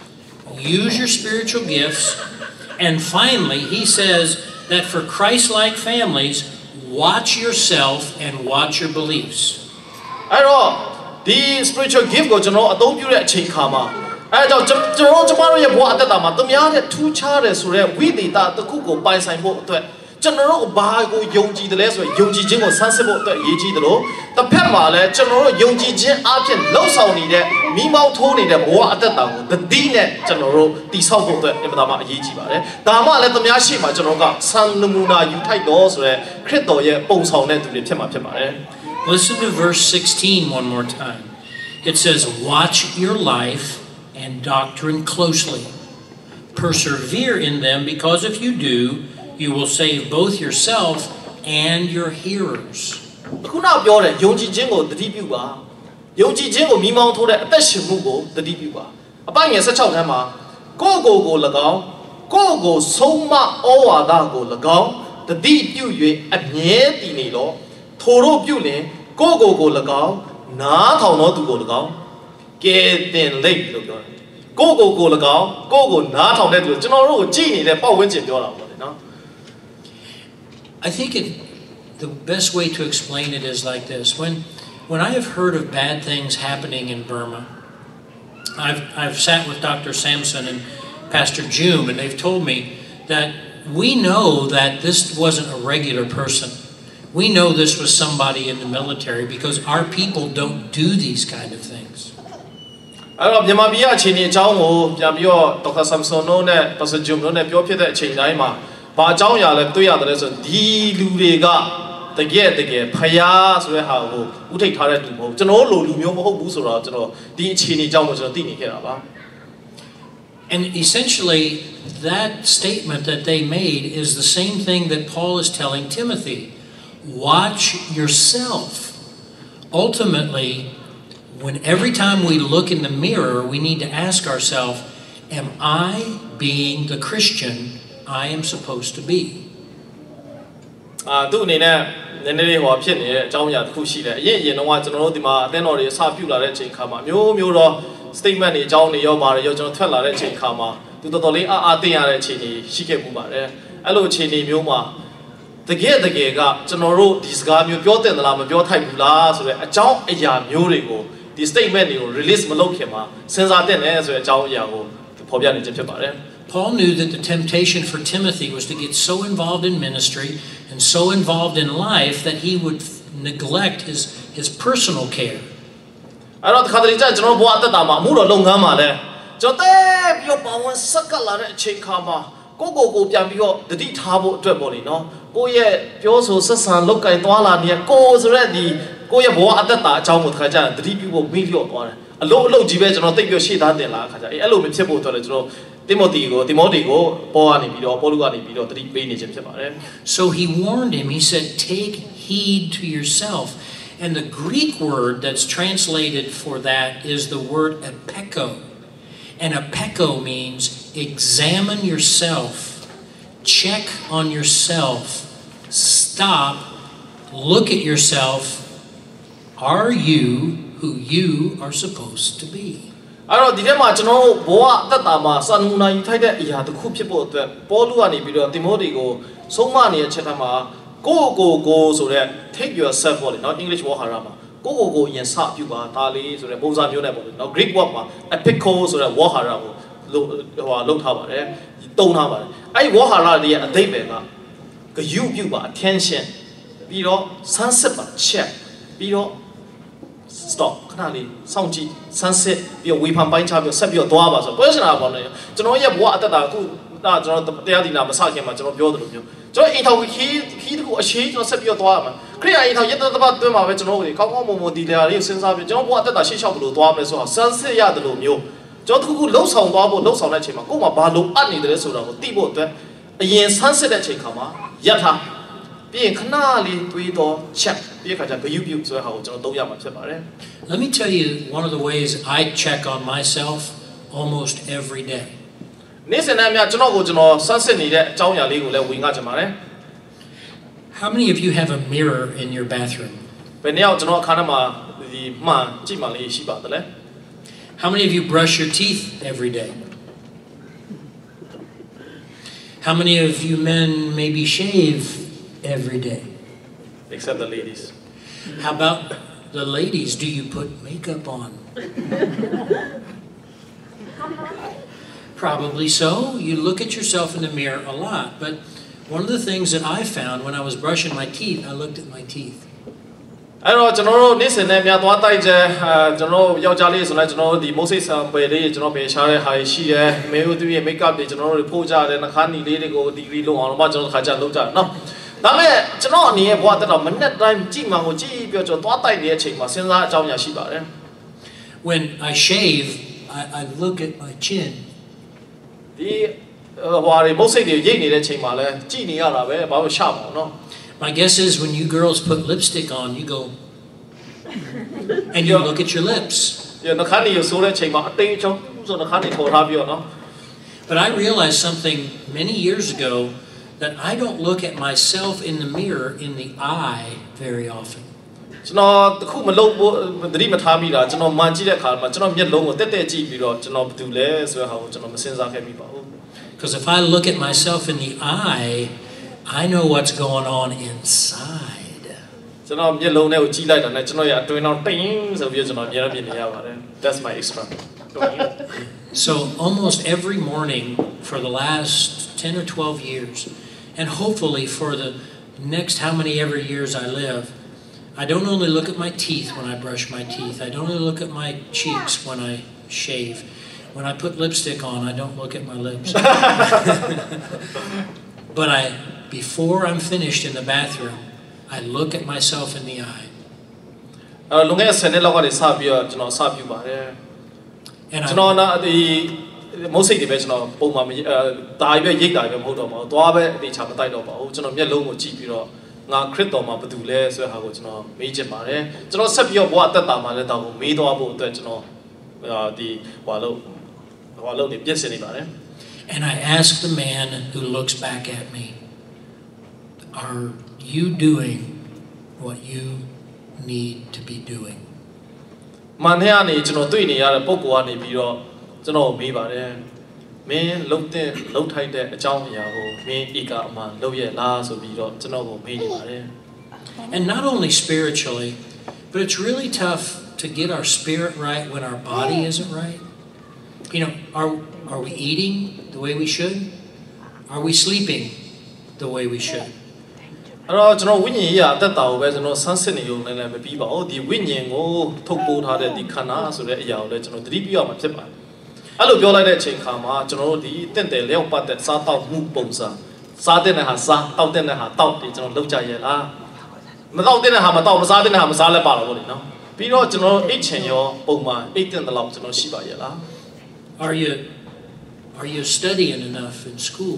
use your spiritual gifts, and finally, he says that for Christ-like families, watch yourself and watch your beliefs. အဲ့တော့ဒီ spiritual gift ကိုကျွန်တော်အသုံးပြုတဲ့အချိန်ခါမှာအဲ့တော့ကျွန်တော်ကျွန်တော်ရဲ့ဘဝအသက်တာမှာသူများတဲ့ထူးခြားတယ်ဆိုတဲ့ဝိသေသတစ်ခုကိုပိုင်ဆိုင်ဖို့အတွက်ကျွန်တော်တို့ဘာကိုယုံကြည်တယ်လဲဆိုရင်ယုံကြည်ခြင်းကိုဆန်းစစ်ဖို့အတွက်အရေးကြီးတယ်လို့တစ်ဖက်မှာလည်းကျွန်တော်တို့ယုံကြည်ခြင်းအပြင်လှုပ်ဆောင်နေတဲ့မိမောင်းထိုးနေတဲ့ဘဝအသက်တာကိုတတိနဲ့ကျွန်တော်တို့တည်ဆောက်ဖို့အတွက်အင်မတန်မှအရေးကြီးပါတယ်ဒါမှလည်းသူများရှိမှကျွန်တော်ကဆန်နမူနာယူထိုက်တော့ဆိုတဲ့ခရစ်တော်ရဲ့ပုံဆောင်တဲ့သူတွေဖြစ်မှာဖြစ်ပါတယ် Listen to verse sixteen one more time. It says, watch your life and doctrine closely. Persevere in them, because if you do, you will save both yourself and your hearers. ခုနပြောတဲ့ယုံကြည်ခြင်းကိုတတိပြုပါယုံကြည်ခြင်းကိုမိမောင်းထိုးတဲ့အသက်ရှင်မှုကိုတတိပြုပါအပိုင်းငယ်16ထဲမှာကိုယ့်ကိုယ်ကို၎င်းကိုယ့်ကိုယ်ဆုံးမဩဝါဒကို၎င်းတတိပြု၍အမြဲတည်နေတော့ထိုတို့ပြုလင်ကိုယ့်ကိုယ်ကို၎င်းနားထောင်သောသူကို၎င်းကဲတင်လိမ့်လို့ပြောတယ်ကိုယ့်ကိုယ်ကို၎င်းကိုယ့်ကိုနားထောင်တဲ့သူကျွန်တော်တို့ကိုကြည်နေတဲ့ပတ်ဝန်းကျင်ပြောတာပေါ့လေနော် I think it, the best way to explain it is like this. When, when I have heard of bad things happening in Burma, I've, I've sat with Doctor Samson and Pastor June, and they've told me that we know that this wasn't a regular person. We know this was somebody in the military because our people don't do these kind of things. အဲ့တော့မြန်မာပြည်အခြေအနေအကြောင်းကိုပြန်ပြီးတော့ဒေါက်တာဆမ်ဆွန်တို့နဲ့ Pastor June တို့နဲ့ပြောဖြစ်တဲ့အချိန်တိုင်းမှာဘာအကြောင်းအရာလဲတွေ့ရတယ်ဆိုဒီလူတွေကတကယ်တကယ်ဖျားဆိုတဲ့ဟာကိုဥထိတ်ထားတဲ့လူမဟုတ်ကျွန်တော်လိုလူမျိုးမဟုတ်ဘူးဆိုတော့ကျွန်တော်ဒီအခြေအနေအကြောင်းကိုကျွန်တော်သိနေခဲ့တာပါ And essentially that statement that they made is the same thing that Paul is telling Timothy. Watch yourself. Ultimately, when every time we look in the mirror, we need to ask ourselves, am I being the Christian I am supposed to be? အာသူ့အနေနဲ့နည်းနည်းလေးဟောဖြစ်နေတဲ့အကြောင်းအရာတစ်ခုရှိတယ်အရင်အရင်တော့ကျွန်တော်တို့ဒီမှာအသင်းတော်တွေအစပြုလာတဲ့အချိန်ခါမှာမျိုးမျိုးတော့ statement တွေအကြောင်းတွေရောပါတယ်ရောကျွန်တော်ထွက်လာတဲ့အချိန်ခါမှာသူတော်တော်လေးအားအားသိရတဲ့အချိန်ကြီးရှိခဲ့မှုပါတယ်အဲ့လိုအခြေအနေမျိုးမှာတကယ်တကယ်ကကျွန်တော်တို့ဒီစကားမျိုးပြောတင်သလားမပြောထိုက်ဘူးလားဆိုတဲ့အကြောင်းအရာမျိုးတွေကိုဒီ statement တွေကို release မလုပ်ခင်မှာစဉ်းစားတင်တယ်ဆိုတဲ့အကြောင်းအရာကိုဖော်ပြနေခြင်းဖြစ်ပါတယ် Paul knew that the temptation for Timothy was to get so involved in ministry and so involved in life that he would neglect his, his personal care. အဲ့တော့ခါတလေကျကျွန်တော်ဘဝအသက်တာမှာအမှုတော်လုပ်ငန်းမှာလဲကျွန်တော်တဲ့ပြီးတော့ပါဝင်ဆက်ကလာတဲ့အချိန်ခါမှာကိုကိုကိုပြန်ပြီးတော့တတိထားဖို့အတွက်ပေါ့လေနော်ကိုရဲ့ပြောဆိုဆက်ဆံလောက်ကင်သွားလာနေကိုဆိုရက်ဒီကိုရဲ့ဘဝအသက်တာအကြောင်းကိုတခါကျရင်တတိပြုဖို့မိလျော့သွားတယ်အလုံးအလုံးကြီးပဲကျွန်တော်သိပြီးရှေ့သားတင်လာခါကျအဲ့အဲ့လိုမဖြစ်ဖို့အတွက်လည်းကျွန်တော်တိမောသေကိုတိမောသေကိုပေါ်ကနေပြီးတော့ပေါလုကနေပြီးတော့တတိပေးနေခြင်းဖြစ်ပါတယ် So he warned him. He said, take heed to yourself And the Greek word that's translated for that is the word epeko. And epeko means examine yourself, check on yourself, stop, look at yourself. Are you who you are supposed to be? အဲ့တော့ဒီထဲမှာကျွန်တော်ဘဝအသက်တာမှာစာနမူနာယူထိုက်တဲ့အရာတစ်ခုဖြစ်ဖို့အတွက်ပေါလုကနေပြီးတော့တိမောသေကိုဆုံးမနေတဲ့ချက်ထဲမှာကိုယ့်ကိုယ်ကိုဆိုတဲ့ take yourself ပေါ့လေနော် English word ဟာရမှာကိုယ့်ကိုယ်ကိုယင်စပြုပါဒါလေးဆိုတဲ့ပုံစံမျိုးနဲ့ပေါ့လေနော် Greek word မှာ epiko ဆိုတဲ့ word ဟာရကိုလို့ဟိုလောက်ထားပါတယ်တုံးထားပါတယ်အဲ့ဒီ word ဟာရရဲ့အဓိပ္ပာယ်ကဂယုပြုပါ attention ပြီးတော့ sunset ပါ check ပြီးတော့ stop ခဏလေးစောင့်ကြည့် sunset ပြီးတော့ဝေဖန်ပိုင်းချပြီးတော့ဆက်ပြီးတော့သွားပါဆိုတော့ question ပါပေါ့လေကျွန်တော်ရဲ့ဘဝအသက်တာအခုဒါကျွန်တော်တရားဒီနာမစခင်မှာကျွန်တော်ပြောသလိုမျိုးကျွန်တော်အိမ်ထောင်ခီးခီးတကူအရှိကျွန်တော်ဆက်ပြီးတော့သွားရမှာခရိယာအိမ်ထောင်ရတတပတ်တွင်းမှာပဲကျွန်တော်တို့ကောင်းကောင်းမွန်မွန်ဒီတရားလေးကိုစဉ်းစားပြီးကျွန်တော်ဘဝအသက်တာရှေ့လျှောက်ဘယ်လိုသွားမလဲဆိုတော့ sunset ရတယ်လို့မျိုးကျွန်တော်တခုခုလှုပ်ဆောင်သွားဖို့လှုပ်ဆောင်တဲ့အချိန်မှာကိုယ်မှာဘာလို့အပ်နေတယ်ဆိုတာကိုသိဖို့အတွက်အရင် sunset တဲ့အချိန်ခါမှာရပ်ထားပြီးရင်ခဏလေးတွေးတော့ check ပြီးခါကျဂယုပြုဆိုတဲ့ဟာကိုကျွန်တော်သုံးရမှာဖြစ်ပါတယ် Let me tell you one of the ways I check on myself almost every day. နေ့စဉ်တိုင်းများကျွန်တော်ကိုကျွန်တော် sunset နေတဲ့အကြောင်းအရာလေးကိုလည်းဝင်ငှချင်ပါတယ် How many of you have a mirror in your bathroom? ဘယ်နှစ်ယောက်ကျွန်တော်အခါထဲမှာဒီမှန်ကြည့်မှလေးရှိပါသလဲ How many of you brush your teeth every day? How many of you men maybe shave every day? Except the ladies. How about the ladies? Do you put makeup on? Probably so. You look at yourself in the mirror a lot. But one of the things that I found when I was brushing my teeth, I looked at my teeth. အဲ့တော့ကျွန်တော်တို့နေ့စဉ်နဲ့များသွားတိုက်ကြအဲကျွန်တော်ယောက်ျားလေးဆိုလည်းကျွန်တော်တို့ဒီမိုးစိတ်ဆံပယ်လေးကျွန်တော်ပဲရှားတဲ့ဟာရှိတယ်အမေတို့ရဲ့ makeup တွေကျွန်တော်တို့ဖိုးကြတယ်နှခါနီလေးတွေကိုဒီဂရီလုံးအောင်တော့ကျွန်တော်ခါကြလုပ်ကြတယ်နော်ဒါပေမဲ့ကျွန်တော်အနေနဲ့ဘဝတက်တော့မနေ့တိုင်းကြည့်မှကိုကြည့်ပြီးတော့ကျွန်တော်သွားတိုက်နေတဲ့အချိန်မှာစဉ်းစားအကြောင်းအရာရှိပါတယ် When I shave, I, I look at my chin. ဒီဟိုဟာတွေမိုးစိတ်တွေရိတ်နေတဲ့အချိန်မှာလဲကြည့်နေရတာပဲဘာလို့ရှာပါအောင်နော် My guess is when you girls put lipstick on, you go and you look at your lips. Yeah, နှခါနီကိုဆိုးတဲ့အချိန်မှာအတိတ်အချုံဆိုနှခါနီခေါ်ထားပြီးတော့နော် But I realized something many years ago that I don't look at myself in the mirror in the eye very often. ကျွန်တော်တခုမလုပ်ဘူးသတိမထားမိတာကျွန်တော်မှန်ကြည့်တဲ့အခါမှာကျွန်တော်မျက်လုံးကိုတက်တက်ကြည့်ပြီးတော့ကျွန်တော်ဘာလုပ်လဲဆိုတဲ့ဟာကိုကျွန်တော်မစင်စားခဲ့မိပါဘူး Because if I look at myself in the eye, I know what's going on inside. ကျွန်တော်မျက်လုံးထဲကိုကြည့်လိုက်တာနဲ့ကျွန်တော်ရဲ့အတွင်းတော့တင်းဆိုပြီးကျွန်တော်အများကြီးမြင်နေရပါတယ် That's my extra. So almost every morning for the last ten or twelve years, and hopefully for the next how many ever years I live, I don't only look at my teeth when I brush my teeth. I don't only look at my cheeks when I shave. When I put lipstick on, I don't look at my lips. But I, before I'm finished in the bathroom, I look at myself in the eye. Uh, လွန်ခဲ့တဲ့ ten နှစ်လောက်ကနေစပြီးတော့ကျွန်တော်စပြုပါတယ် And ကျွန်တော် I, နာဒီမိုးစိတ်တွေပဲကျွန်တော်ပုံမှန်အဲဒါကြီးပဲရိတ်တာပဲမဟုတ်တော့ပါဘူးသွားပဲအသေးချာမတိုက်တော့ပါဘူးကျွန်တော်မျက်လုံးကိုကြည့်ပြီးတော့ငါခရစ်တော်မှာဘာတူလဲဆိုတဲ့ဟာကိုကျွန်တော်မေးချင်ပါတယ်ကျွန်တော်ဆက်ပြီးတော့ဘဝအသက်တာမှာလည်းဒါကိုမေးသွားဖို့အတွက်ကျွန်တော်ဒီဟိုလို့ဟိုလို့နေပြည့်စင်နေပါတယ် and I ask the man who looks back at me, are you doing what you need to be doing? မန်ထဲကနေကျွန်တော်တွေ့နေရတဲ့ပုံကောကနေပြီးတော့ကျွန်တော်မေးပါတယ်မင်းလှုပ်တဲ့လှုပ်ထိုက်တဲ့အကြောင်းအရာကိုမင်းဧကအမှန်လှုပ်ရလားဆိုပြီးတော့ကျွန်တော်ကိုမေးနေပါတယ် And not only spiritually, but it's really tough to get our spirit right when our body isn't right. You know, are are we eating the way we should? Are we sleeping the way we should? အဲ့တော့ကျွန်တော်ဝိညာဉ်ရေးအသက်တာကိုပဲကျွန်တော်ဆန်းစစ်နေုံနဲ့လည်းမပြီးပါဘူးဒီဝိညာဉ်ကိုထုတ်ပိုးထားတဲ့ဒီခန္ဓာဆိုတဲ့အရာကိုလည်းကျွန်တော်သတိပြုရမှာဖြစ်ပါတယ်အဲ့လိုပြောလိုက်တဲ့အချိန်ခါမှာကျွန်တော်တို့ဒီတင့်တယ်လျောက်ပတ်တဲ့စားတောက်မှုပုံစံစားတဲ့ဟာစားတောက်တဲ့ဟာတောက်တယ်ကျွန်တော်လောက်ကြရဲ့လားမတောက်တဲ့ဟာမတောက်မစားတဲ့ဟာမစားလည်းပါတော့ဘူးလေနော်ပြီးတော့ကျွန်တော်အိတ်ချင်ရောပုံမှန်အိတ်တဲ့လောက်ကျွန်တော်ရှိပါရဲ့လား Are you are you studying enough in school?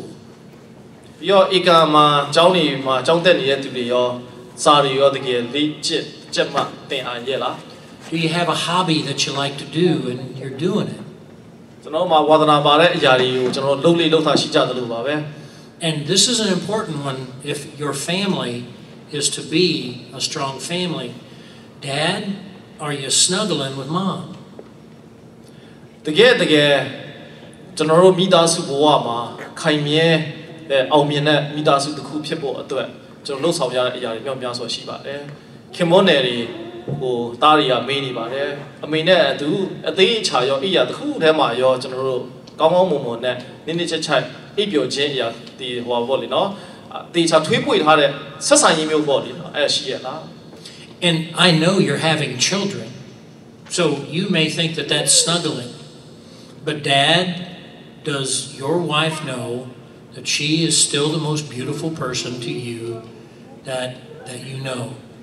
ပြီးတော့ဧကမှာကျောင်းနေမှာကျောင်းတက်နေတဲ့သူတွေရောစာတွေရောတကယ်လေ့ကျင့်ကြက်မှတင်အားရဲ့လား Do you have a hobby that you like to do and you're doing it? ကျွန်တော်မှာဝါသနာပါတဲ့အရာတွေကိုကျွန်တော်လုပ်လေလုပ်တာရှိကြတယ်လို့ပါပဲ And this is an important one if your family is to be a strong family. Dad, are you snuggling with mom? တကယ်တကယ်ကျွန်တော်တို့မိသားစုဘဝမှာခိုင်မြဲအောင်မြင်တဲ့မိသားစုတစ်ခုဖြစ်ဖို့အတွက်ကျွန်တော်လှုပ်ဆောင်ရတဲ့အရာတွေမြောက်များစွာရှိပါတယ်ခင်မောနယ်တွေဟိုသားတွေကမေးနေပါတယ်အမေနဲ့သူအသေးချာရောအိယာတစ်ခုထဲမှာရောကျွန်တော်တို့ကောင်းကောင်းမွန်မွန်နဲ့နင်းနင်းချက်ချက်အိပ်ပျော်ခြင်းအရာဒီဟိုပေါ့လေနော်တေချာထွေးပွေထားတဲ့ဆက်ဆံရေးမျိုးပေါ့လေနော်အဲ့ရှိရလား And I know you're having children, so you may think that that's snuggling. But Dad, does your wife know that she is still the most beautiful person to you that, that you know?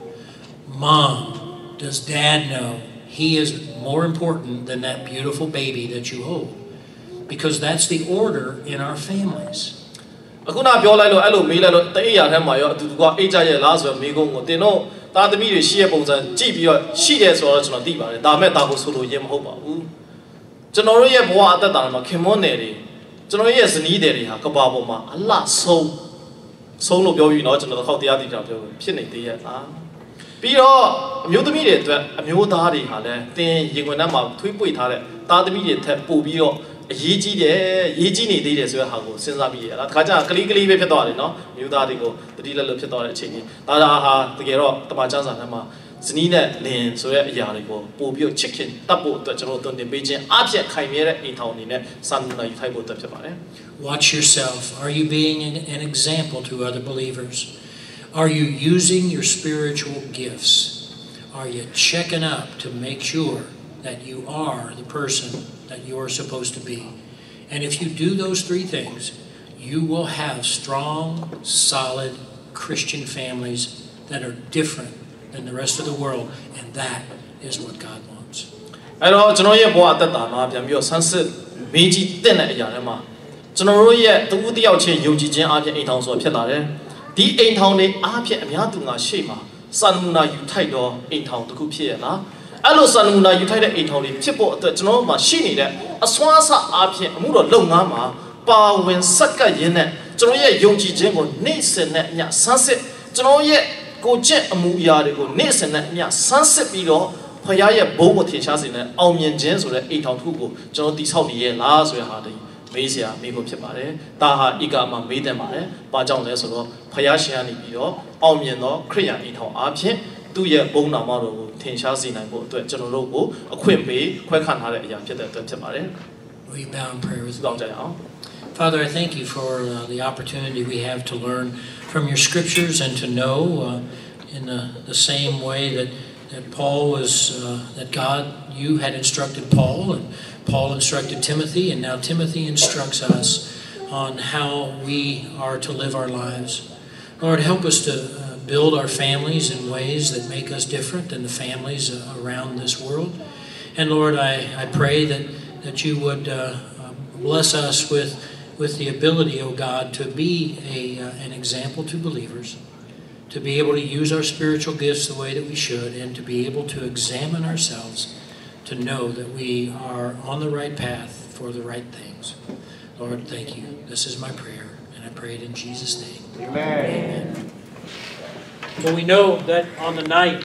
Mom, does Dad know he is more important than that beautiful baby that you hold? Because that's the order in our families. အခုနပြောလိုက်လို့အဲ့လိုမေးလိုက်လို့တအိယာထဲမှာရောအတူတူကအိတ်ကြရဲ့လားဆိုတော့မိကုန်းကိုတင်တော့သားသမီးတွေရှိရဲ့ပုံစံကြည့်ပြီးတော့ရှိတယ်ဆိုတော့ကျွန်တော်သိပါတယ်ဒါမဲ့ဒါကိုဆိုလို့ရင်မဟုတ်ပါဘူးကျွန်တော်တို့ရဲ့ဘဝအသက်တာမှာခင်မွန်းနယ်တွေကျွန်တော်ရဲ့ဇနီးတွေတွေဟာကဘာပေါ်မှာအလှဆုံးဆုံးလို့ပြောပြီးတော့ကျွန်တော်တစ်ခေါက်တရားသိတာပြောဖြစ်နေသေးရဲ့လားပြီးတော့အမျိုးသမီးတွေအတွက်အမျိုးသားတွေဟာလည်းတင်းရင်ခွင်ထဲမှာထွေးပွေထားတဲ့သားသမီးတွေထက်ပိုပြီးတော့အရေးကြီးတယ်ရေးကြီးနေသေးတယ်ဆိုတဲ့ဟာကိုစဉ်းစားပြီးရလားတခါကျကလေးကလေးပဲဖြစ်သွားတယ်နော်မျိုးသားတွေကိုတတိလက်လက်ဖြစ်သွားတဲ့အချိန်ကြီးဒါသာဟာတကယ်တော့တမန်ကျမ်းစာထဲမှာဇနီးနဲ့လင်ဆိုတဲ့အရာတွေကိုပို့ပြီးချစ်ခင်တတ်ဖို့အတွက်ကျွန်တော်တို့တင်ပေးခြင်းအဖြစ်ခိုင်မြဲတဲ့အိမ်ထောင်အနေနဲ့စာနူယူထိုက်ဖို့အတွက်ဖြစ်ပါတယ် Watch yourself. Are you being an, an example to other believers? Are you using your spiritual gifts? Are you checking up to make sure that you are the person that you are supposed to be? And if you do those three things, you will have strong, solid Christian families that are different than the rest of the world, and that is what God wants. အဲ့တော့ကျွန်တော်ရဲ့ဘဝအသက်တာမှာပြန်ပြီးတော့ဆန်းစစ်မေးကြည့်တဲ့တဲ့အရာတွေမှာကျွန်တော်တို့ရဲ့တဦးတစ်ယောက်ချင်းယုံကြည်ခြင်းအပြင်အိမ်ထောင်ဆိုတာဖြစ်လာတယ်ဒီအိမ်ထောင်တွေအပြင်အများသူငါရှေ့မှာစာနမူနာယူထိုက်တော့အိမ်ထောင်တစ်ခုဖြစ်ရလားအဲ့လိုစာနမူနာယူထိုက်တဲ့အိမ်ထောင်တွေဖြစ်ဖို့အတွက်ကျွန်တော်တို့မှာရှိနေတဲ့အစွမ်းအစအပြင်အမှုတော်လုပ်ငန်းမှာပါဝင်စက္ကပ်ရင်းနဲ့ကျွန်တော်ရဲ့ယုံကြည်ခြင်းကိုနေ့စဉ်နဲ့အမျှဆန်းစစ်ကျွန်တော်ရဲ့ကိုကျင့်အမှုအရာတွေကိုနေ့စဉ်နဲ့အမျှဆန်းစစ်ပြီးတော့ဖခင်ရဲ့ဘုန်းကိုထင်ရှားစေတဲ့အောင်မြင်ခြင်းဆိုတဲ့အိမ်ထောင်တစ်ခုကိုကျွန်တော်တည်ဆောက်နေရဲ့လားဆိုတဲ့ဟာတွေမေးစရာမေးဖို့ဖြစ်ပါတယ်။ဒါဟာဧကမှာမေးတယ်ပါတယ်။ဘာကြောင့်လဲဆိုတော့ဖခင်ရှင်ကနေပြီးတော့အောင်မြင်သောခရစ်ယာန်အိမ်ထောင်အားဖြင့်သူ့ရဲ့ဘုန်းနာမတော်ကိုထင်ရှားစေနိုင်ဖို့အတွက်ကျွန်တော်တို့ကိုအခွင့်ပေးခွဲခန့်ထားတဲ့အရာဖြစ်တဲ့အတွက်ဖြစ်ပါတယ်။ We bow in prayer with you. Father, I thank you for uh, the opportunity we have to learn from your scriptures and to know uh, in the, the same way that, that Paul was, uh, that God, you had instructed Paul, and Paul instructed Timothy, and now Timothy instructs us on how we are to live our lives. Lord, help us to uh, build our families in ways that make us different than the families uh, around this world. And Lord, I, I pray that, that you would uh, uh, bless us with with the ability, oh God, to be a, uh, an example to believers, to be able to use our spiritual gifts the way that we should, and to be able to examine ourselves, to know that we are on the right path for the right things. Lord, thank you. This is my prayer, and I pray it in Jesus' name. Amen. Amen. Well, we know that on the night